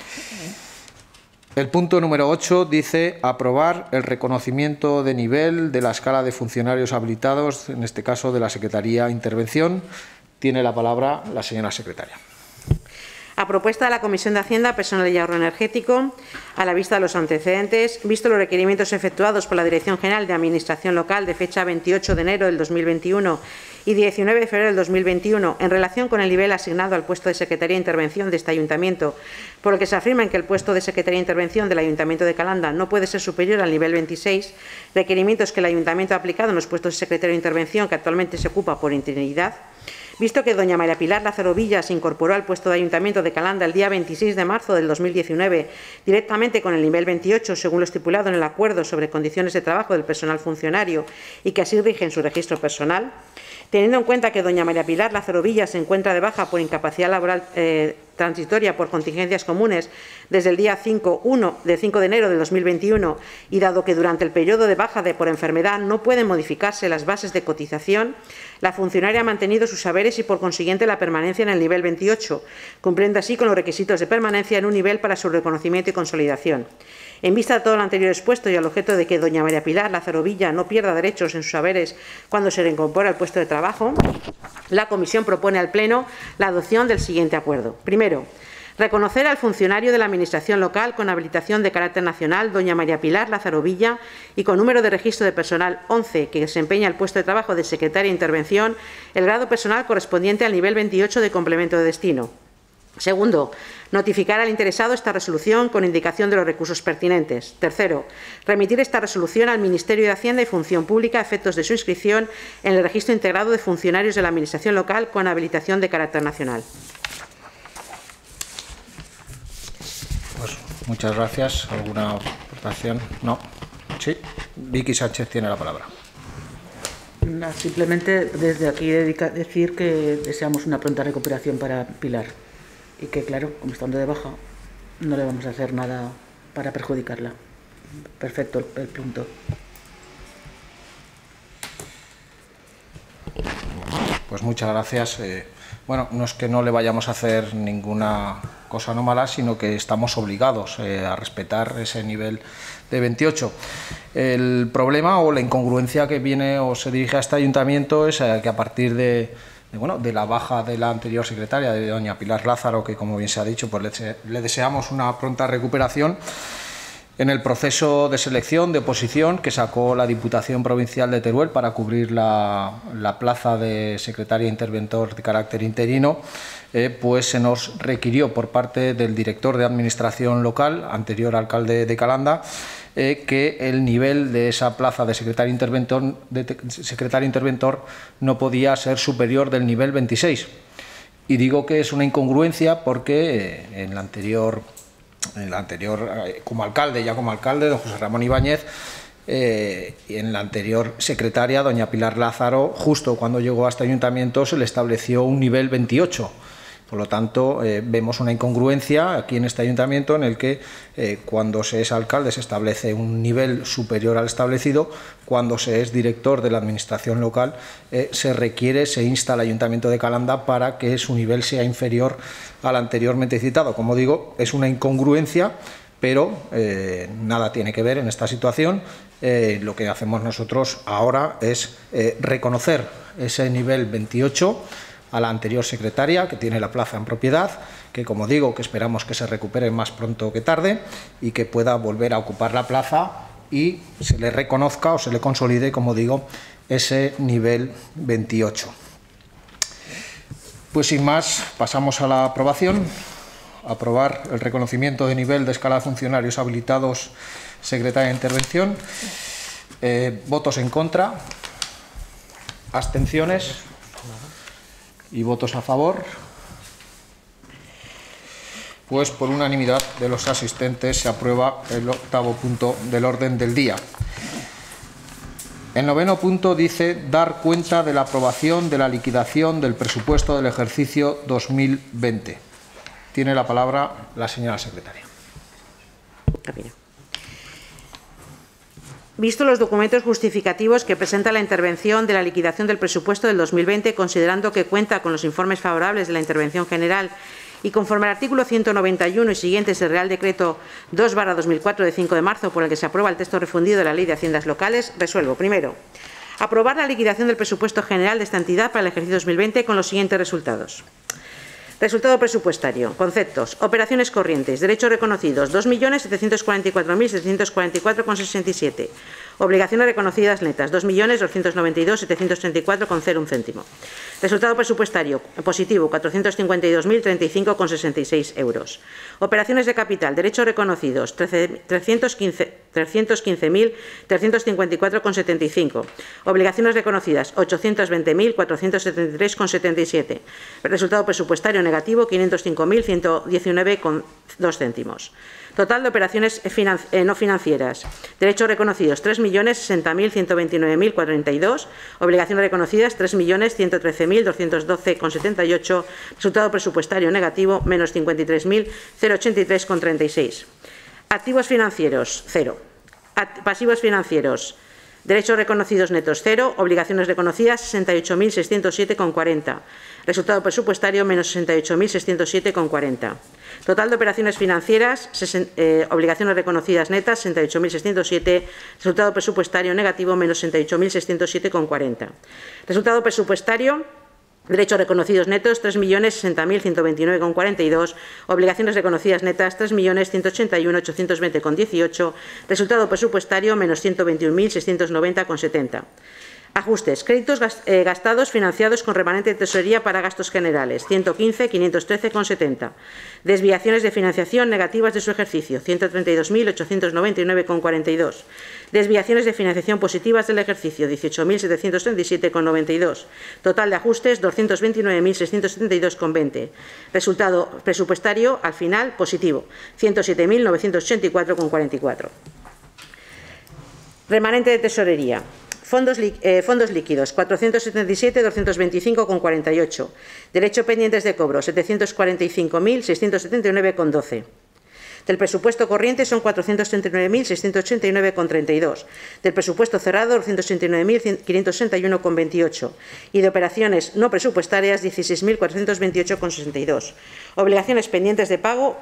El punto número 8 dice aprobar el reconocimiento de nivel de la escala de funcionarios habilitados, en este caso de la Secretaría de Intervención. Tiene la palabra la señora secretaria. A propuesta de la Comisión de Hacienda, Personal y Ahorro Energético, a la vista de los antecedentes, visto los requerimientos efectuados por la Dirección General de Administración Local de fecha 28 de enero del 2021 y 19 de febrero del 2021 en relación con el nivel asignado al puesto de Secretaría de Intervención de este Ayuntamiento, por lo que se afirma que el puesto de Secretaría de Intervención del Ayuntamiento de Calanda no puede ser superior al nivel 26, requerimientos que el Ayuntamiento ha aplicado en los puestos de Secretaría de Intervención que actualmente se ocupa por interinidad. Visto que doña María Pilar Lázaro Villa se incorporó al puesto de Ayuntamiento de Calanda el día 26 de marzo del 2019, directamente con el nivel 28, según lo estipulado en el acuerdo sobre condiciones de trabajo del personal funcionario, y que así rige en su registro personal, teniendo en cuenta que doña María Pilar Lázaro Villa se encuentra de baja por incapacidad laboral transitoria por contingencias comunes desde el día 5 de enero de 2021, y dado que durante el periodo de baja por enfermedad no pueden modificarse las bases de cotización, la funcionaria ha mantenido sus saberes y, por consiguiente, la permanencia en el nivel 28, cumpliendo así con los requisitos de permanencia en un nivel para su reconocimiento y consolidación. En vista de todo lo anterior expuesto y al objeto de que doña María Pilar Lázaro Villa no pierda derechos en sus saberes cuando se reincorpora al puesto de trabajo, la Comisión propone al Pleno la adopción del siguiente acuerdo. Primero, reconocer al funcionario de la Administración local con habilitación de carácter nacional, doña María Pilar Lázaro Villa, y con número de registro de personal 11, que desempeña el puesto de trabajo de secretaria de intervención, el grado personal correspondiente al nivel 28 de complemento de destino. Segundo, notificar al interesado esta resolución con indicación de los recursos pertinentes. Tercero, remitir esta resolución al Ministerio de Hacienda y Función Pública a efectos de su inscripción en el registro integrado de funcionarios de la Administración local con habilitación de carácter nacional. Pues muchas gracias. ¿Alguna aportación? No. Sí. Vicky Sánchez tiene la palabra. Simplemente desde aquí decir que deseamos una pronta recuperación para Pilar y que, claro, como estando de baja, no le vamos a hacer nada para perjudicarla. Perfecto el punto. Pues muchas gracias. Bueno, no es que no le vayamos a hacer ninguna cosa anómala, sino que estamos obligados a respetar ese nivel de 28. El problema o la incongruencia que viene o se dirige a este ayuntamiento es que a partir de la baja de la anterior secretaria, de doña Pilar Lázaro, que como bien se ha dicho, pues le deseamos una pronta recuperación. En el proceso de selección de oposición que sacó la Diputación Provincial de Teruel para cubrir la plaza de secretaria interventor de carácter interino, pues se nos requirió por parte del director de Administración local, anterior alcalde de Calanda, que el nivel de esa plaza de secretario interventor no podía ser superior del nivel 26. Y digo que es una incongruencia porque en la anterior como alcalde, don José Ramón Ibáñez, y en la anterior secretaria, doña Pilar Lázaro, justo cuando llegó a este ayuntamiento se le estableció un nivel 28. Por lo tanto, vemos una incongruencia aquí en este ayuntamiento en el que cuando se es alcalde se establece un nivel superior al establecido, cuando se es director de la administración local se insta al ayuntamiento de Calanda para que su nivel sea inferior al anteriormente citado. Como digo, es una incongruencia, pero nada tiene que ver en esta situación. Lo que hacemos nosotros ahora es reconocer ese nivel 28 a la anterior secretaria, que tiene la plaza en propiedad, que como digo, que esperamos que se recupere más pronto que tarde y que pueda volver a ocupar la plaza y se le reconozca o se le consolide, como digo, ese nivel 28. Pues sin más, pasamos a la aprobación. Aprobar el reconocimiento de nivel de escala de funcionarios habilitados secretaria de intervención. Votos en contra, abstenciones y votos a favor. Pues por unanimidad de los asistentes se aprueba el octavo punto del orden del día. El noveno punto dice dar cuenta de la aprobación de la liquidación del presupuesto del ejercicio 2020. Tiene la palabra la señora secretaria. Visto los documentos justificativos que presenta la intervención de la liquidación del presupuesto del 2020, considerando que cuenta con los informes favorables de la Intervención General y conforme al artículo 191 y siguientes del Real Decreto 2/2004 de 5 de marzo, por el que se aprueba el texto refundido de la Ley de Haciendas Locales, resuelvo. Primero, aprobar la liquidación del presupuesto general de esta entidad para el ejercicio 2020 con los siguientes resultados. Resultado presupuestario. Conceptos. Operaciones corrientes. Derechos reconocidos. 2.744.744,67. Obligaciones reconocidas netas. 2.292.734,01 céntimo. Resultado presupuestario positivo. 452.035,66 euros. Operaciones de capital. Derechos reconocidos. 315.354,75. Obligaciones reconocidas. 820.473,77. Resultado presupuestario negativo, 505.119,2 céntimos. Total de operaciones no financieras. Derechos reconocidos, 3.060.129.042. Obligaciones reconocidas, 3.113.212,78. Resultado presupuestario negativo, menos 53.083,36. Activos financieros, 0. Pasivos financieros, Derechos reconocidos netos 0, obligaciones reconocidas 68.607,40. Resultado presupuestario menos 68.607,40. Total de operaciones financieras, obligaciones reconocidas netas 68.607, resultado presupuestario negativo menos 68.607,40. Resultado presupuestario, derechos reconocidos netos 3.060.129,42, obligaciones reconocidas netas 3.181.820,18, resultado presupuestario menos 121.690,70. Ajustes. Créditos gastados financiados con remanente de tesorería para gastos generales, 115.513,70. Desviaciones de financiación negativas de su ejercicio, 132.899,42. Desviaciones de financiación positivas del ejercicio, 18.737,92. Total de ajustes, 229.672,20. Resultado presupuestario, al final, positivo, 107.984,44. Remanente de tesorería. Fondos líquidos, 477.225,48. Derecho pendientes de cobro, 745.679,12. Del presupuesto corriente son 439.689,32. Del presupuesto cerrado, 289.561,28. Y de operaciones no presupuestarias, 16.428,62. Obligaciones pendientes de pago,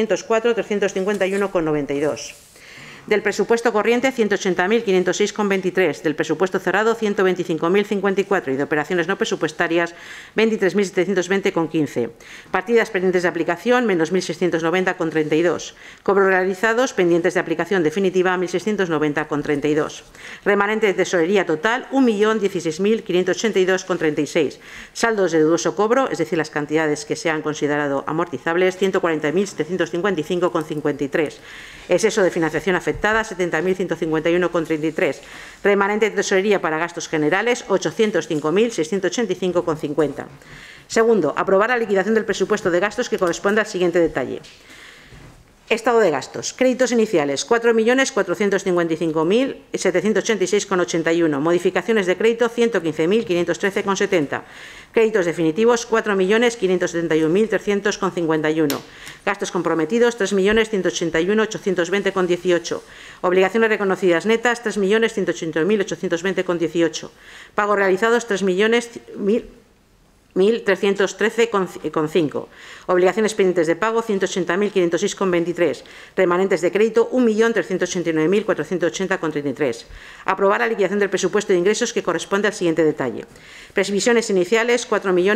204.351,92. Del presupuesto corriente, 180.506,23. Del presupuesto cerrado, 125.054. Y de operaciones no presupuestarias, 23.720,15. Partidas pendientes de aplicación, menos 1.690,32. Cobros realizados, pendientes de aplicación definitiva, 1.690,32. Remanente de tesorería total, 1.016.582,36. Saldos de dudoso cobro, es decir, las cantidades que se han considerado amortizables, 140.755,53. Exceso de financiación afectada, 70.151,33. Remanente de tesorería para gastos generales, 805.685,50. Segundo, aprobar la liquidación del presupuesto de gastos que corresponde al siguiente detalle. Estado de gastos. Créditos iniciales, 4.455.786,81. Modificaciones de crédito, 115.513,70. Créditos definitivos, 4.571.300,51. Gastos comprometidos, 3.181.820,18. Obligaciones reconocidas netas, 3.180.820,18. Pagos realizados, 3.313,5. Obligaciones pendientes de pago, 180.506,23. Remanentes de crédito, 1.389.480,33. Aprobar la liquidación del presupuesto de ingresos que corresponde al siguiente detalle. Previsiones iniciales,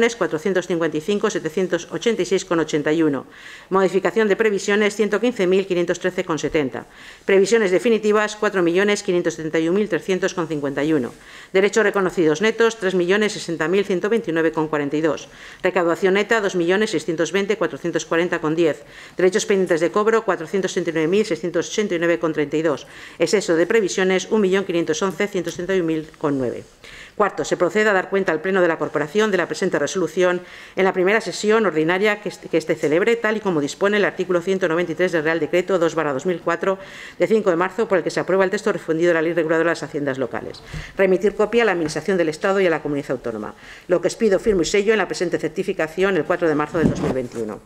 4.455.786,81. Modificación de previsiones, 115.513,70. Previsiones definitivas, 4.571.300,51. Derechos reconocidos netos, 3.060.129,42. Recaudación neta, 2.620.440,10. Derechos pendientes de cobro, 469.689,32. Exceso de previsiones, 1.511.171.009. Cuarto, se procede a dar cuenta al Pleno de la Corporación de la presente resolución en la primera sesión ordinaria que éste celebre, tal y como dispone el artículo 193 del Real Decreto 2/2004 de 5 de marzo, por el que se aprueba el texto refundido de la Ley Reguladora de las Haciendas Locales. Remitir copia a la Administración del Estado y a la Comunidad Autónoma. Lo que os pido, firmo y sello en la presente certificación el 4 de marzo del 2021.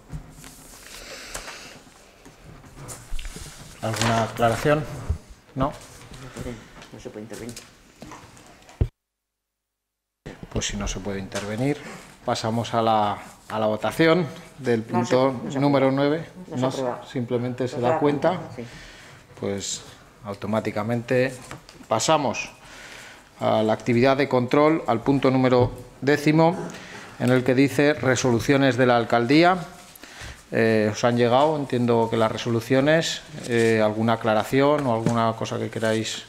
¿Alguna aclaración? ¿No? No se puede intervenir. Pues si no se puede intervenir, pasamos a la votación del punto número 9. Simplemente se da cuenta. Pues automáticamente pasamos a la actividad de control, al punto número 10, en el que dice resoluciones de la alcaldía. Os han llegado, entiendo que las resoluciones, alguna aclaración o alguna cosa que queráis.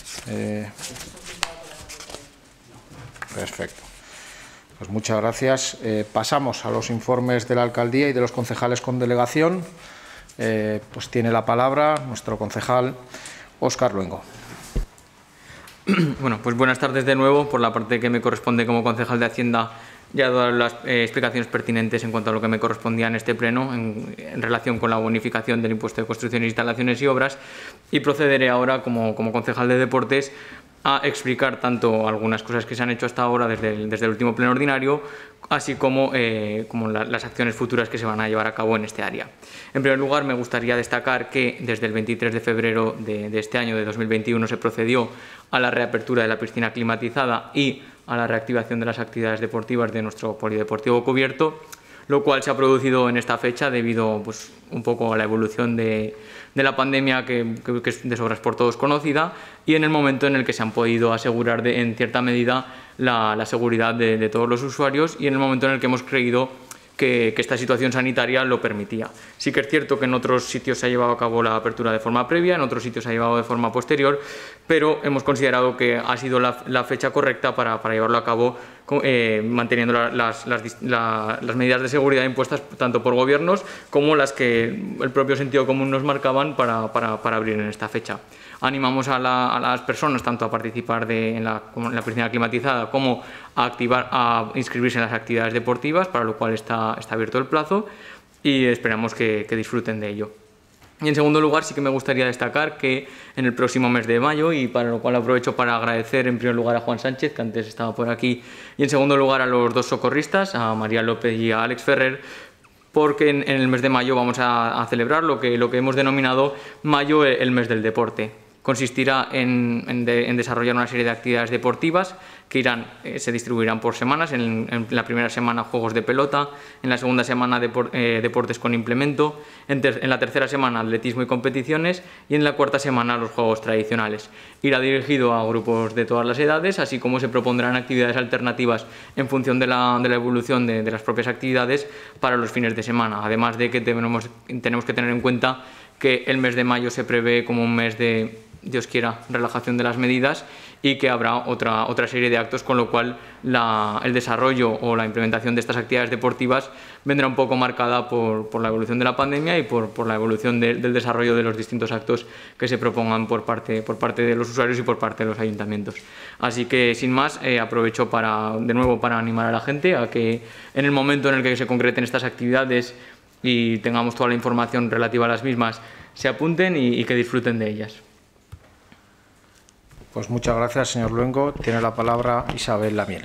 Perfecto. Pues muchas gracias. Pasamos a los informes de la alcaldía y de los concejales con delegación. Pues tiene la palabra nuestro concejal Óscar Luengo. Bueno, pues buenas tardes de nuevo. Por la parte que me corresponde como concejal de Hacienda, ya he dado las explicaciones pertinentes en cuanto a lo que me correspondía en este pleno en relación con la bonificación del impuesto de construcciones, instalaciones y obras, y procederé ahora como concejal de deportes a explicar tanto algunas cosas que se han hecho hasta ahora desde el último pleno ordinario, así como, las acciones futuras que se van a llevar a cabo en este área. En primer lugar, me gustaría destacar que desde el 23 de febrero de este año, de 2021, se procedió a la reapertura de la piscina climatizada y a la reactivación de las actividades deportivas de nuestro polideportivo cubierto, lo cual se ha producido en esta fecha debido pues, un poco a la evolución de la pandemia que es de sobras por todos conocida, y en el momento en el que se han podido asegurar en cierta medida la seguridad de todos los usuarios, y en el momento en el que hemos creído que esta situación sanitaria lo permitía. Sí que es cierto que en otros sitios se ha llevado a cabo la apertura de forma previa, en otros sitios se ha llevado de forma posterior, pero hemos considerado que ha sido la fecha correcta para llevarlo a cabo, manteniendo las medidas de seguridad impuestas tanto por gobiernos como las que el propio sentido común nos marcaban para abrir en esta fecha. Animamos a las personas tanto a participar en la piscina climatizada como a inscribirse en las actividades deportivas, para lo cual está abierto el plazo, y esperamos que disfruten de ello. Y en segundo lugar, sí que me gustaría destacar que en el próximo mes de mayo, y para lo cual aprovecho para agradecer en primer lugar a Juan Sánchez, que antes estaba por aquí, y en segundo lugar a los dos socorristas, a María López y a Alex Ferrer, porque en el mes de mayo vamos a celebrar lo que hemos denominado Mayo el mes del deporte. Consistirá en desarrollar una serie de actividades deportivas que se distribuirán por semanas. En la primera semana juegos de pelota, en la segunda semana deportes con implemento, en la tercera semana atletismo y competiciones, y en la cuarta semana los juegos tradicionales. Irá dirigido a grupos de todas las edades, así como se propondrán actividades alternativas en función de la evolución de las propias actividades para los fines de semana. Además de que tenemos que tener en cuenta que el mes de mayo se prevé como un mes de, Dios quiera, relajación de las medidas, y que habrá otra serie de actos, con lo cual el desarrollo o la implementación de estas actividades deportivas vendrá un poco marcada por la evolución de la pandemia y por la evolución del desarrollo de los distintos actos que se propongan por parte de los usuarios y por parte de los ayuntamientos. Así que, sin más, aprovecho de nuevo para animar a la gente a que en el momento en el que se concreten estas actividades y tengamos toda la información relativa a las mismas, se apunten y que disfruten de ellas. Pues muchas gracias, señor Luengo. Tiene la palabra Isabel Lamiel.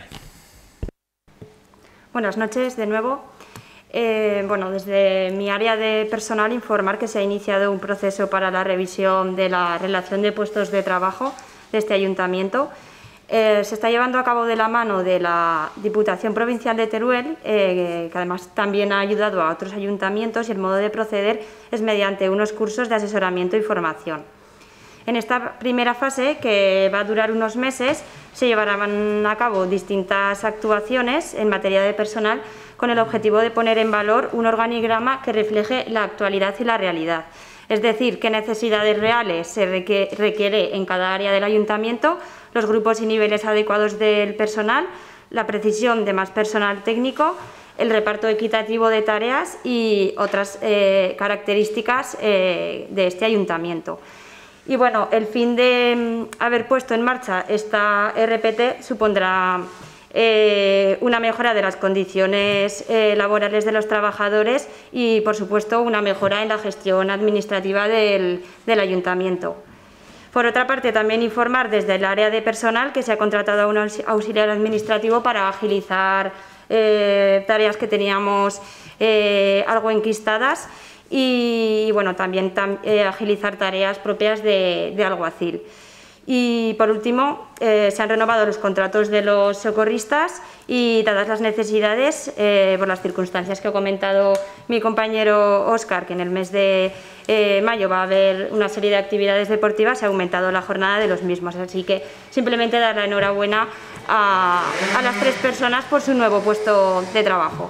Buenas noches de nuevo. Desde mi área de personal, informar que se ha iniciado un proceso para la revisión de la relación de puestos de trabajo de este ayuntamiento. Se está llevando a cabo de la mano de la Diputación Provincial de Teruel, que además también ha ayudado a otros ayuntamientos, y el modo de proceder es mediante unos cursos de asesoramiento y formación. En esta primera fase, que va a durar unos meses, se llevarán a cabo distintas actuaciones en materia de personal con el objetivo de poner en valor un organigrama que refleje la actualidad y la realidad. Es decir, qué necesidades reales se requiere en cada área del ayuntamiento, los grupos y niveles adecuados del personal, la precisión de más personal técnico, el reparto equitativo de tareas y otras características de este ayuntamiento. Y bueno, el fin de haber puesto en marcha esta RPT supondrá una mejora de las condiciones laborales de los trabajadores y, por supuesto, una mejora en la gestión administrativa del ayuntamiento. Por otra parte, también informar desde el área de personal que se ha contratado a un auxiliar administrativo para agilizar tareas que teníamos algo enquistadas, y bueno, también agilizar tareas propias de alguacil. Y por último, se han renovado los contratos de los socorristas y, dadas las necesidades, por las circunstancias que ha comentado mi compañero Óscar, que en el mes de mayo va a haber una serie de actividades deportivas, se ha aumentado la jornada de los mismos. Así que simplemente dar la enhorabuena a las tres personas por su nuevo puesto de trabajo.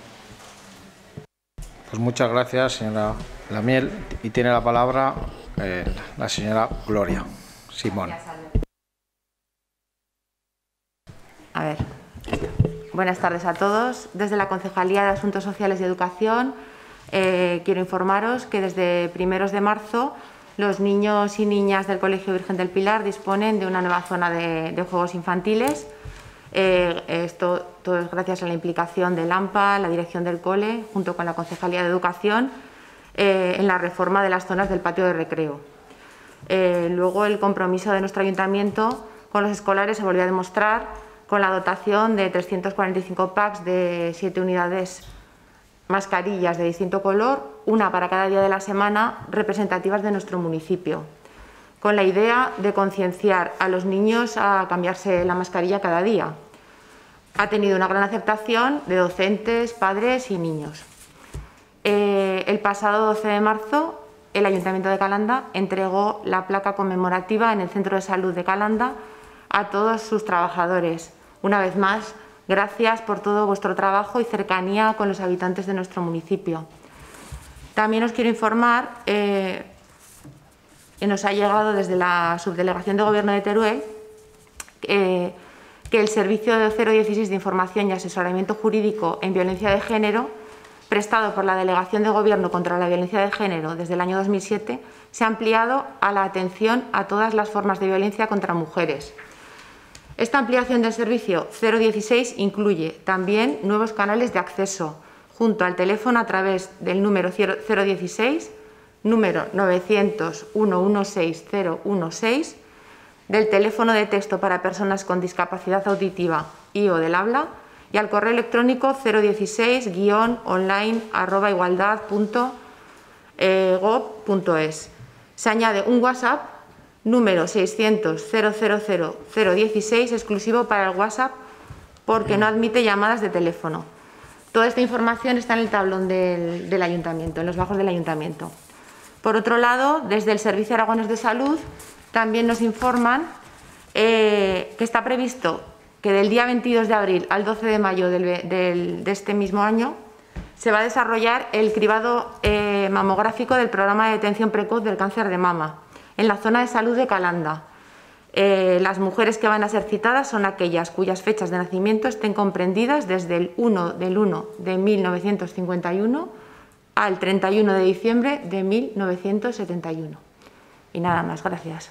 Pues muchas gracias, señora Lamiel. Y tiene la palabra la señora Gloria Simón. A ver. Buenas tardes a todos. Desde la Concejalía de Asuntos Sociales y Educación quiero informaros que desde primeros de marzo los niños y niñas del Colegio Virgen del Pilar disponen de una nueva zona de juegos infantiles. Esto todo es gracias a la implicación del AMPA, la dirección del cole, junto con la Concejalía de Educación, en la reforma de las zonas del patio de recreo. Luego, el compromiso de nuestro ayuntamiento con los escolares se volvió a demostrar con la dotación de 345 packs de 7 unidades mascarillas de distinto color, una para cada día de la semana, representativas de nuestro municipio, con la idea de concienciar a los niños a cambiarse la mascarilla cada día. Ha tenido una gran aceptación de docentes, padres y niños. El pasado 12 de marzo, el Ayuntamiento de Calanda entregó la placa conmemorativa en el Centro de Salud de Calanda a todos sus trabajadores. Una vez más, gracias por todo vuestro trabajo y cercanía con los habitantes de nuestro municipio. También os quiero informar que nos ha llegado desde la Subdelegación de Gobierno de Teruel que el Servicio de 016 de Información y Asesoramiento Jurídico en Violencia de Género, prestado por la Delegación de Gobierno contra la Violencia de Género desde el año 2007, se ha ampliado a la atención a todas las formas de violencia contra mujeres. Esta ampliación del servicio 016 incluye también nuevos canales de acceso, junto al teléfono a través del número 016, número 900-116-016, del teléfono de texto para personas con discapacidad auditiva y o del habla, y al correo electrónico 016-online@igualdad.gov.es. Se añade un WhatsApp número 600-000-016 exclusivo para el WhatsApp porque no admite llamadas de teléfono. Toda esta información está en el tablón del Ayuntamiento, en los bajos del Ayuntamiento. Por otro lado, desde el Servicio Aragonés de Salud también nos informan que está previsto que del día 22 de abril al 12 de mayo de este mismo año se va a desarrollar el cribado mamográfico del programa de detención precoz del cáncer de mama en la zona de salud de Calanda. Las mujeres que van a ser citadas son aquellas cuyas fechas de nacimiento estén comprendidas desde el 1 del 1 de 1951 al 31 de diciembre de 1971. Y nada más, gracias.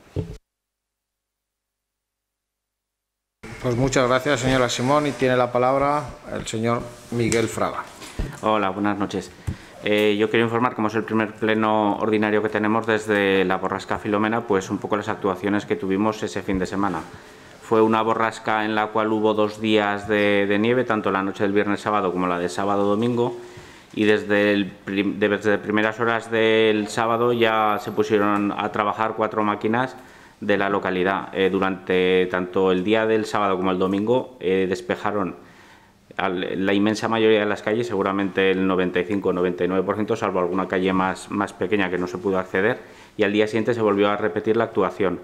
Pues muchas gracias, señora Simón, y tiene la palabra el señor Miguel Fraga. Hola, buenas noches. Yo quiero informar, como es el primer pleno ordinario que tenemos desde la borrasca Filomena, pues un poco las actuaciones que tuvimos ese fin de semana. Fue una borrasca en la cual hubo 2 días de nieve, tanto la noche del viernes sábado como la de sábado domingo, y desde primeras horas del sábado ya se pusieron a trabajar 4 máquinas de la localidad. Durante tanto el día del sábado como el domingo despejaron la inmensa mayoría de las calles, seguramente el 95-99%, salvo alguna calle más pequeña que no se pudo acceder, y al día siguiente se volvió a repetir la actuación.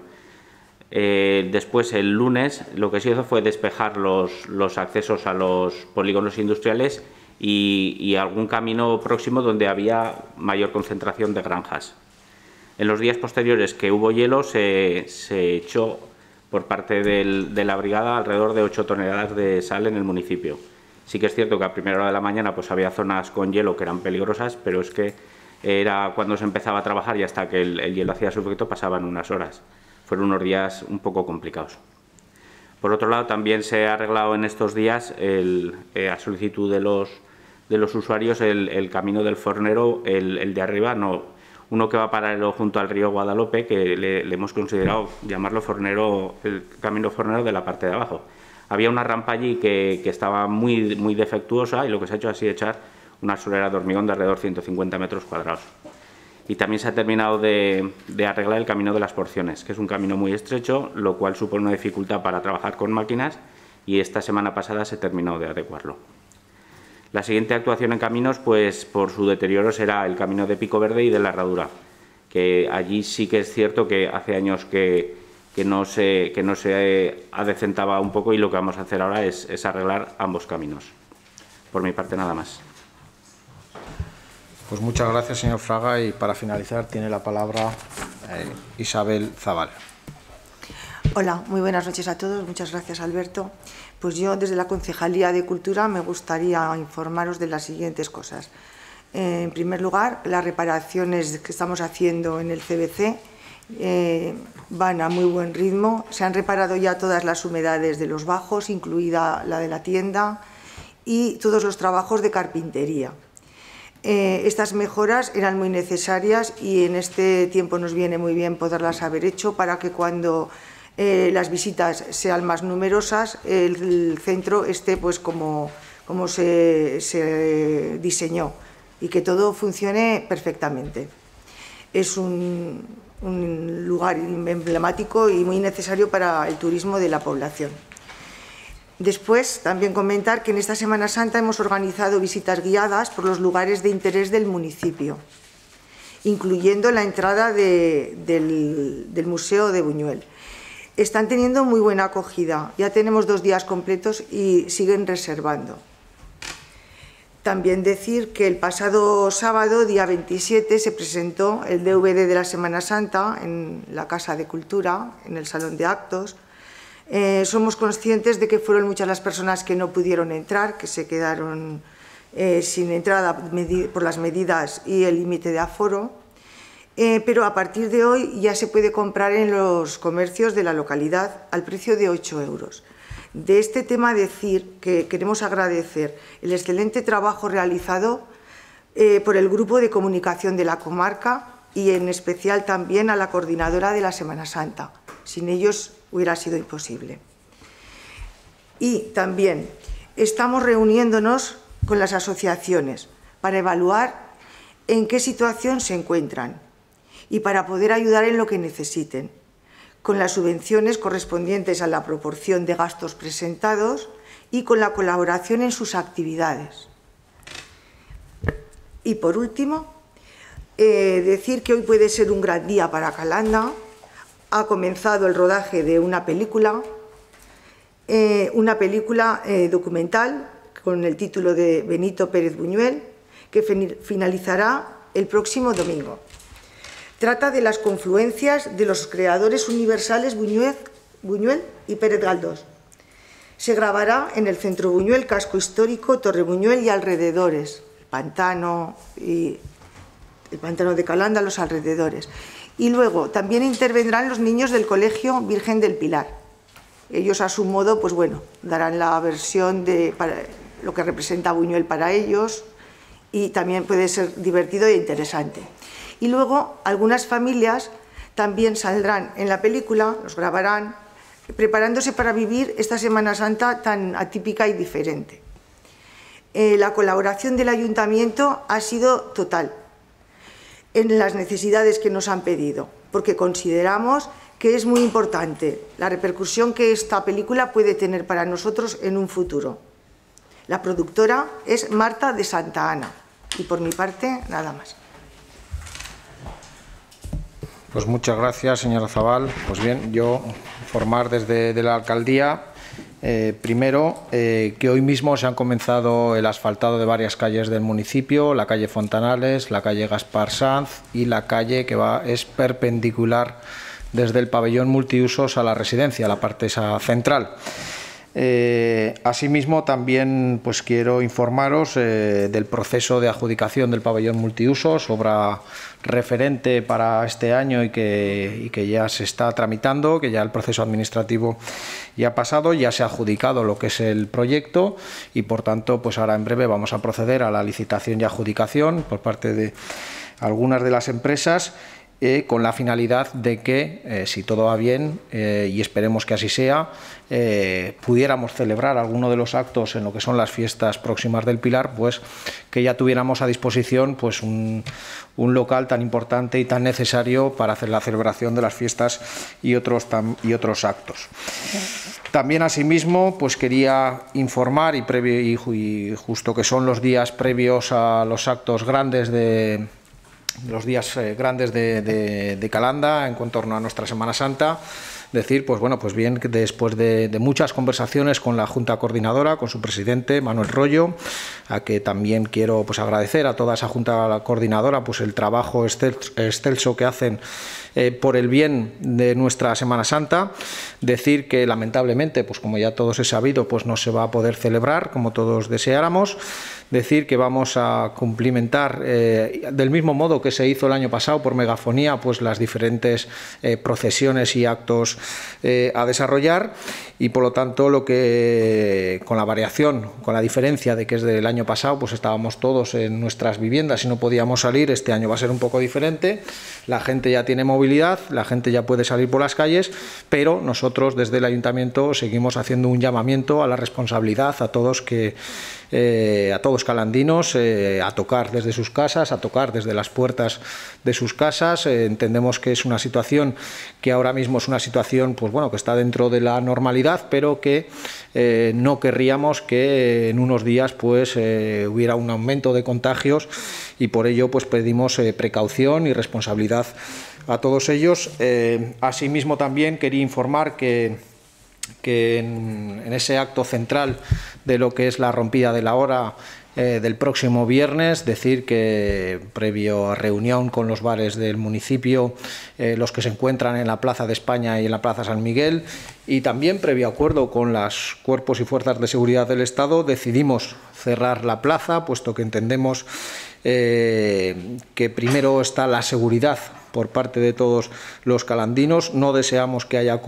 Después, el lunes, lo que se hizo fue despejar los accesos a los polígonos industriales y algún camino próximo donde había mayor concentración de granjas. En los días posteriores que hubo hielo, se echó por parte de la brigada alrededor de 8 toneladas de sal en el municipio. Sí que es cierto que a primera hora de la mañana pues había zonas con hielo que eran peligrosas, pero es que era cuando se empezaba a trabajar y hasta que el hielo hacía su efecto pasaban unas horas. Fueron unos días un poco complicados. Por otro lado, también se ha arreglado en estos días, a solicitud de los usuarios, el camino del Fornero, el de arriba, uno que va paralelo junto al río Guadalope, que le hemos considerado llamarlo Fornero, el camino Fornero de la parte de abajo. Había una rampa allí que estaba muy defectuosa y lo que se ha hecho ha sido echar una solera de hormigón de alrededor de 150 metros cuadrados. Y también se ha terminado de arreglar el camino de las Porciones, que es un camino muy estrecho, lo cual supone una dificultad para trabajar con máquinas, y esta semana pasada se terminó de adecuarlo. La siguiente actuación en caminos, pues por su deterioro, será el camino de Pico Verde y de la Herradura, que allí sí que es cierto que hace años que no se adecentaba un poco, y lo que vamos a hacer ahora es arreglar ambos caminos. Por mi parte, nada más. Pues muchas gracias, señor Fraga, y para finalizar tiene la palabra Isabel Zabal. Hola, muy buenas noches a todos. Muchas gracias, Alberto. Pues yo, desde la Concejalía de Cultura, me gustaría informaros de las siguientes cosas. En primer lugar, las reparaciones que estamos haciendo en el CBC van a muy buen ritmo. Se han reparado ya todas las humedades de los bajos, incluida la de la tienda, y todos los trabajos de carpintería. Estas mejoras eran muy necesarias y en este tiempo nos viene muy bien poderlas haber hecho para que cuando las visitas sean más numerosas, el centro esté pues como se diseñó y que todo funcione perfectamente. Es un lugar emblemático y muy necesario para el turismo de la población. Después, también comentar que en esta Semana Santa hemos organizado visitas guiadas por los lugares de interés del municipio, incluyendo la entrada del Museo de Buñuel. Están teniendo muy buena acogida, ya tenemos 2 días completos y siguen reservando. También decir que el pasado sábado, día 27, se presentó el DVD de la Semana Santa en la Casa de Cultura, en el Salón de Actos. Somos conscientes de que fueron muchas las personas que no pudieron entrar, que se quedaron sin entrada por las medidas y el límite de aforo, pero a partir de hoy ya se puede comprar en los comercios de la localidad al precio de 8 euros. De este tema decir que queremos agradecer el excelente trabajo realizado por el Grupo de Comunicación de la comarca y en especial también a la coordinadora de la Semana Santa. Sin ellos hubiera sido imposible. Y también estamos reuniéndonos con las asociaciones para evaluar en qué situación se encuentran y para poder ayudar en lo que necesiten, con las subvenciones correspondientes a la proporción de gastos presentados y con la colaboración en sus actividades. Y por último, decir que hoy puede ser un gran día para Calanda. Ha comenzado el rodaje de una película documental con el título de Benito Pérez Buñuel, que finalizará el próximo domingo. Trata de las confluencias de los creadores universales Buñuel y Pérez Galdós. Se grabará en el Centro Buñuel, Casco Histórico, Torre Buñuel y alrededores, el pantano de Calanda, los alrededores. Y luego también intervendrán los niños del Colegio Virgen del Pilar. Ellos a su modo, pues bueno, darán la versión de lo que representa Buñuel para ellos y también puede ser divertido e interesante. Y luego algunas familias también saldrán en la película, los grabarán, preparándose para vivir esta Semana Santa tan atípica y diferente. La colaboración del Ayuntamiento ha sido total en las necesidades que nos han pedido, porque consideramos que es muy importante la repercusión que esta película puede tener para nosotros en un futuro. La productora es Marta de Santa Ana y por mi parte nada más. Pues muchas gracias, señora Zabal. Pues bien, yo informar desde la alcaldía, primero, que hoy mismo se han comenzado el asfaltado de varias calles del municipio, la calle Fontanales, la calle Gaspar Sanz y la calle que es perpendicular desde el pabellón multiusos a la residencia, la parte esa central. Asimismo, también pues quiero informaros del proceso de adjudicación del pabellón multiusos, obra referente para este año y que ya se está tramitando, que ya el proceso administrativo ya ha pasado, ya se ha adjudicado lo que es el proyecto y por tanto pues ahora en breve vamos a proceder a la licitación y adjudicación por parte de algunas de las empresas, con la finalidad de que, si todo va bien, y esperemos que así sea, pudiéramos celebrar alguno de los actos en lo que son las fiestas próximas del Pilar, pues que ya tuviéramos a disposición pues un local tan importante y tan necesario para hacer la celebración de las fiestas y otros actos. También, asimismo, pues quería informar y justo que son los días previos a los actos grandes de Calanda en torno a nuestra Semana Santa, decir, pues bueno, pues bien, que después de muchas conversaciones con la Junta Coordinadora, con su presidente, Manuel Rollo, a que también quiero pues agradecer a toda esa Junta Coordinadora pues el trabajo excelso que hacen por el bien de nuestra Semana Santa, decir que lamentablemente, pues como ya todos he sabido, pues no se va a poder celebrar como todos deseáramos. decir que vamos a cumplimentar del mismo modo que se hizo el año pasado por megafonía, pues las diferentes procesiones y actos a desarrollar, y por lo tanto lo que con la variación, con la diferencia de que es del año pasado, pues estábamos todos en nuestras viviendas y no podíamos salir. Este año va a ser un poco diferente, la gente ya tiene movilidad, la gente ya puede salir por las calles, pero nosotros desde el Ayuntamiento seguimos haciendo un llamamiento a la responsabilidad a todos calandinos, a tocar desde sus casas, a tocar desde las puertas de sus casas. Entendemos que es una situación que ahora mismo es una situación, pues bueno, que está dentro de la normalidad, pero que no querríamos que en unos días pues hubiera un aumento de contagios, y por ello pues pedimos precaución y responsabilidad a todos ellos. Asimismo también quería informar que en ese acto central de lo que es la rompida de la hora del próximo viernes, decir que previo a reunión con los bares del municipio, los que se encuentran en la Plaza de España y en la Plaza San Miguel, y también previo acuerdo con los cuerpos y fuerzas de seguridad del Estado, decidimos cerrar la plaza, puesto que entendemos que primero está la seguridad por parte de todos los calandinos. No deseamos que haya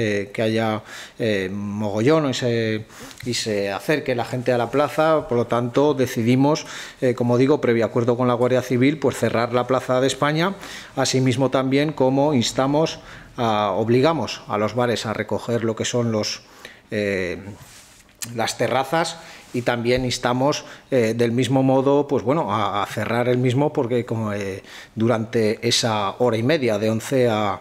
mogollón y se acerque la gente a la plaza. Por lo tanto, decidimos, como digo, previo acuerdo con la Guardia Civil, pues cerrar la Plaza de España. Asimismo también, como obligamos a los bares a recoger lo que son las terrazas, y también instamos del mismo modo, pues bueno, a cerrar el mismo, porque como, durante esa hora y media, de 11 a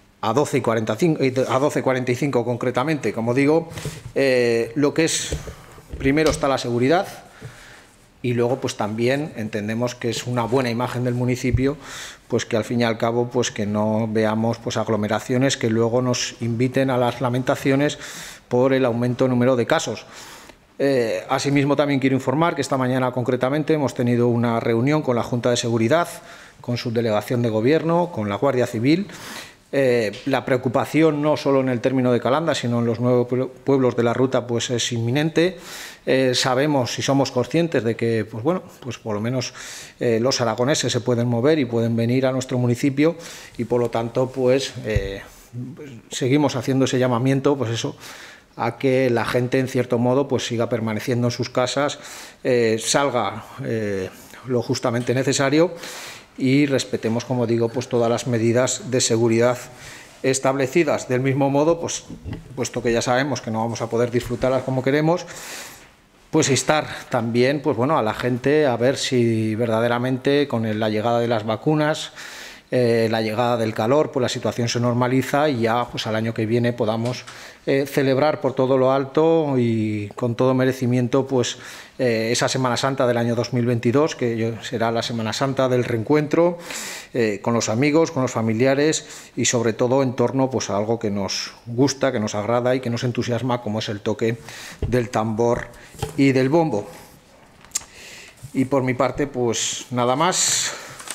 12:45 concretamente, como digo, lo que es, primero está la seguridad, y luego pues también entendemos que es una buena imagen del municipio, pues que al fin y al cabo pues que no veamos pues aglomeraciones que luego nos inviten a las lamentaciones por el aumento número de casos. Asimismo también quiero informar que esta mañana concretamente hemos tenido una reunión con la Junta de Seguridad, con su delegación de gobierno, con la Guardia Civil. La preocupación no solo en el término de Calanda, sino en los 9 pueblos de la ruta, pues es inminente. Sabemos y somos conscientes de que, pues bueno, pues por lo menos los aragoneses se pueden mover y pueden venir a nuestro municipio, y por lo tanto pues seguimos haciendo ese llamamiento, pues eso, a que la gente en cierto modo pues siga permaneciendo en sus casas, salga lo justamente necesario, y respetemos, como digo, pues todas las medidas de seguridad establecidas. Del mismo modo, pues puesto que ya sabemos que no vamos a poder disfrutarlas como queremos, pues instar también, pues bueno, a la gente a ver si verdaderamente con la llegada de las vacunas, la llegada del calor, pues la situación se normaliza, y ya pues al año que viene podamos celebrar por todo lo alto y con todo merecimiento pues esa Semana Santa del año 2022, que será la Semana Santa del reencuentro con los amigos, con los familiares, y sobre todo en torno pues a algo que nos gusta, que nos agrada y que nos entusiasma, como es el toque del tambor y del bombo. Y por mi parte pues nada más.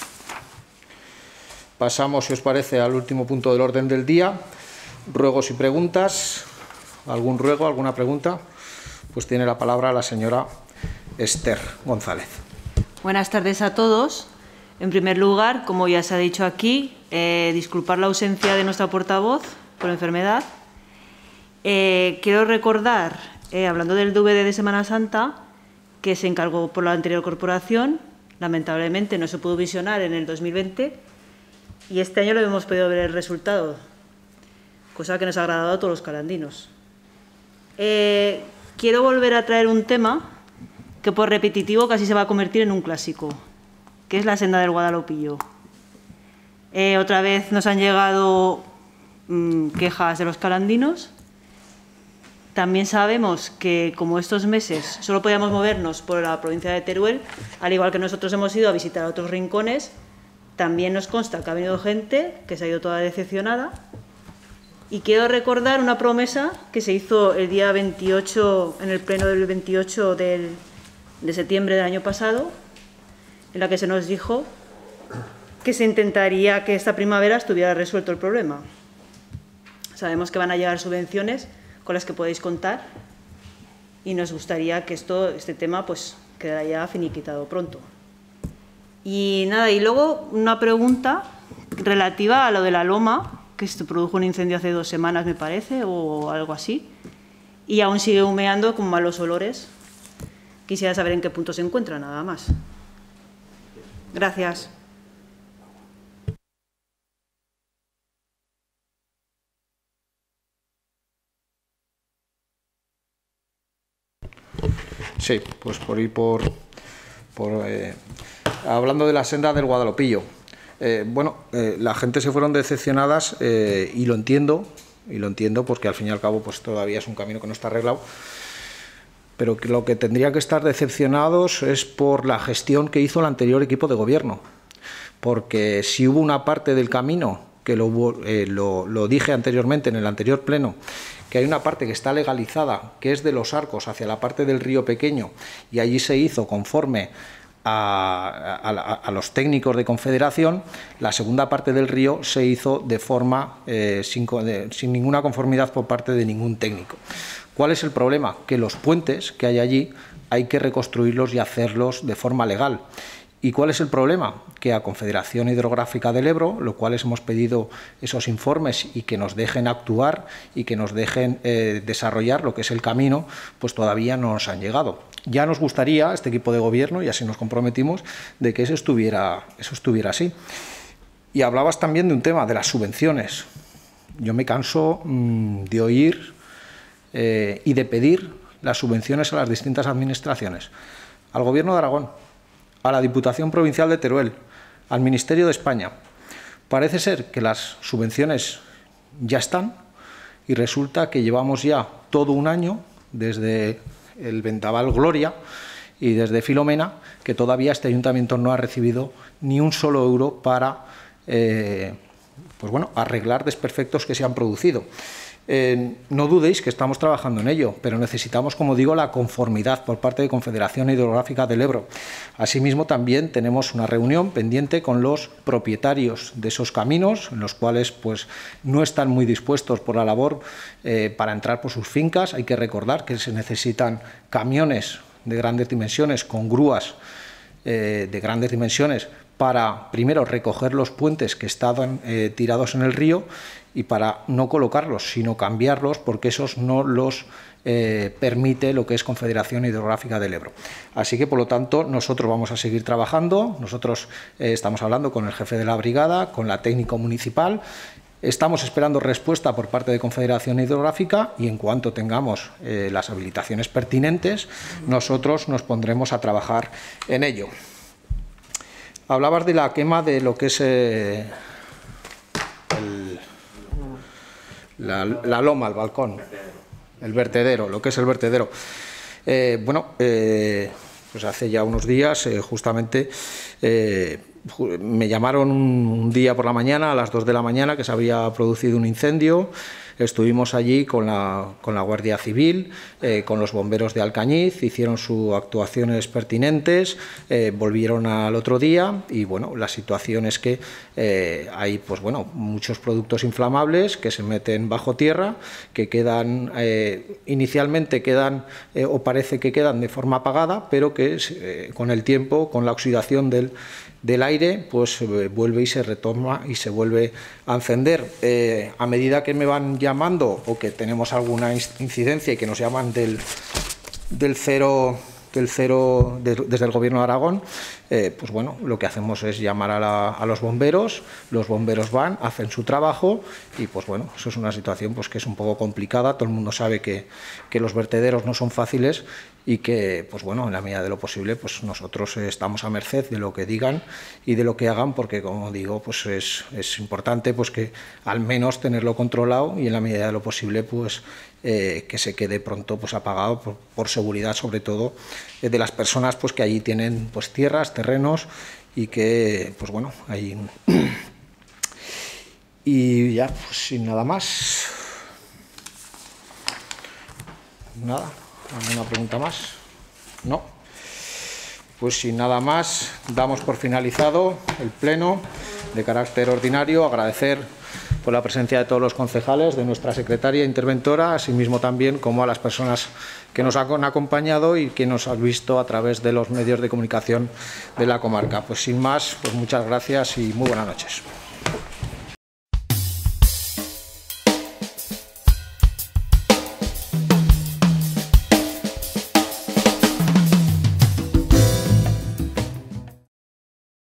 Pasamos, si os parece, al último punto del orden del día, ruegos y preguntas. ¿Algún ruego, alguna pregunta? Pues tiene la palabra la señora Esther González. Buenas tardes a todos. En primer lugar, como ya se ha dicho aquí, disculpar la ausencia de nuestra portavoz por enfermedad. Quiero recordar, hablando del DVD de Semana Santa, que se encargó por la anterior corporación, lamentablemente no se pudo visionar en el 2020, y este año lo hemos podido ver el resultado, cosa que nos ha agradado a todos los calandinos. Quiero volver a traer un tema que por repetitivo casi se va a convertir en un clásico, que es la senda del Guadalopillo. Otra vez nos han llegado quejas de los calandinos. También sabemos que como estos meses solo podíamos movernos por la provincia de Teruel, al igual que nosotros hemos ido a visitar otros rincones, también nos consta que ha venido gente que se ha ido toda decepcionada. Y quiero recordar una promesa que se hizo el día 28, en el pleno del 28 de septiembre del año pasado, en la que se nos dijo que se intentaría que esta primavera estuviera resuelto el problema. Sabemos que van a llegar subvenciones con las que podéis contar, y nos gustaría que este tema pues quedará ya finiquitado pronto. Y nada, y luego una pregunta relativa a lo de la loma, que se produjo un incendio hace 2 semanas, me parece, o algo así, y aún sigue humeando con malos olores. Quisiera saber en qué punto se encuentra, nada más. Gracias. Sí, pues por ir hablando de la senda del Guadalopillo. La gente se fueron decepcionadas y lo entiendo porque al fin y al cabo pues todavía es un camino que no está arreglado, pero que lo que tendría que estar decepcionados es por la gestión que hizo el anterior equipo de gobierno, porque si hubo una parte del camino, que lo dije anteriormente en el anterior pleno, que hay una parte que está legalizada, que es de los Arcos hacia la parte del Río Pequeño, y allí se hizo conforme a los técnicos de Confederación. La segunda parte del río se hizo de forma sin ninguna conformidad por parte de ningún técnico. ¿Cuál es el problema? Que los puentes que hay allí hay que reconstruirlos y hacerlos de forma legal. ¿Y cuál es el problema? Que a Confederación Hidrográfica del Ebro, lo cual hemos pedido esos informes y que nos dejen actuar y que nos dejen desarrollar lo que es el camino, pues todavía no nos han llegado. Ya nos gustaría, este equipo de gobierno, y así nos comprometimos, de que eso estuviera así. Y hablabas también de un tema, de las subvenciones. Yo me canso de oír y de pedir las subvenciones a las distintas administraciones, al Gobierno de Aragón, a la Diputación Provincial de Teruel, al Ministerio de España. Parece ser que las subvenciones ya están y resulta que llevamos ya todo un año, desde el Vendaval Gloria y desde Filomena, que todavía este ayuntamiento no ha recibido ni un solo euro para arreglar desperfectos que se han producido. No dudéis que estamos trabajando en ello, pero necesitamos, como digo, la conformidad por parte de Confederación Hidrográfica del Ebro. Asimismo, también tenemos una reunión pendiente con los propietarios de esos caminos, en los cuales pues, no están muy dispuestos por la labor para entrar por sus fincas. Hay que recordar que se necesitan camiones de grandes dimensiones, con grúas de grandes dimensiones, para, primero, recoger los puentes que estaban tirados en el río, y para no colocarlos, sino cambiarlos, porque esos no los permite lo que es Confederación Hidrográfica del Ebro. Así que, por lo tanto, nosotros vamos a seguir trabajando. Nosotros estamos hablando con el jefe de la brigada, con la técnico municipal. Estamos esperando respuesta por parte de Confederación Hidrográfica y en cuanto tengamos las habilitaciones pertinentes, nosotros nos pondremos a trabajar en ello. Hablabas de la quema de lo que es la loma, el balcón, el vertedero, lo que es el vertedero. Pues hace ya unos días, justamente, me llamaron un día por la mañana, a las 2 de la mañana, que se había producido un incendio. Estuvimos allí con la Guardia Civil, con los bomberos de Alcañiz, hicieron sus actuaciones pertinentes, volvieron al otro día y bueno, la situación es que hay pues bueno, muchos productos inflamables que se meten bajo tierra, que quedan, inicialmente quedan o parece que quedan de forma apagada, pero que con el tiempo, con la oxidación del aire, pues vuelve y se retoma y se vuelve a encender. A medida que me van llamando o que tenemos alguna incidencia y que nos llaman desde el Gobierno de Aragón, pues bueno, lo que hacemos es llamar a los bomberos van, hacen su trabajo y pues bueno, eso es una situación pues que es un poco complicada. Todo el mundo sabe que los vertederos no son fáciles y que pues bueno, en la medida de lo posible pues nosotros estamos a merced de lo que digan y de lo que hagan, porque como digo, pues es importante pues que al menos tenerlo controlado y en la medida de lo posible pues que se quede pronto pues apagado por seguridad, sobre todo de las personas pues que allí tienen pues tierras, terrenos y que pues bueno, ahí y ya pues sin nada más. Nada, ¿alguna pregunta más? No. Pues sin nada más, damos por finalizado el pleno de carácter ordinario. Agradecer por la presencia de todos los concejales, de nuestra secretaria interventora, asimismo también como a las personas que nos han acompañado y que nos han visto a través de los medios de comunicación de la comarca. Pues sin más, pues muchas gracias y muy buenas noches.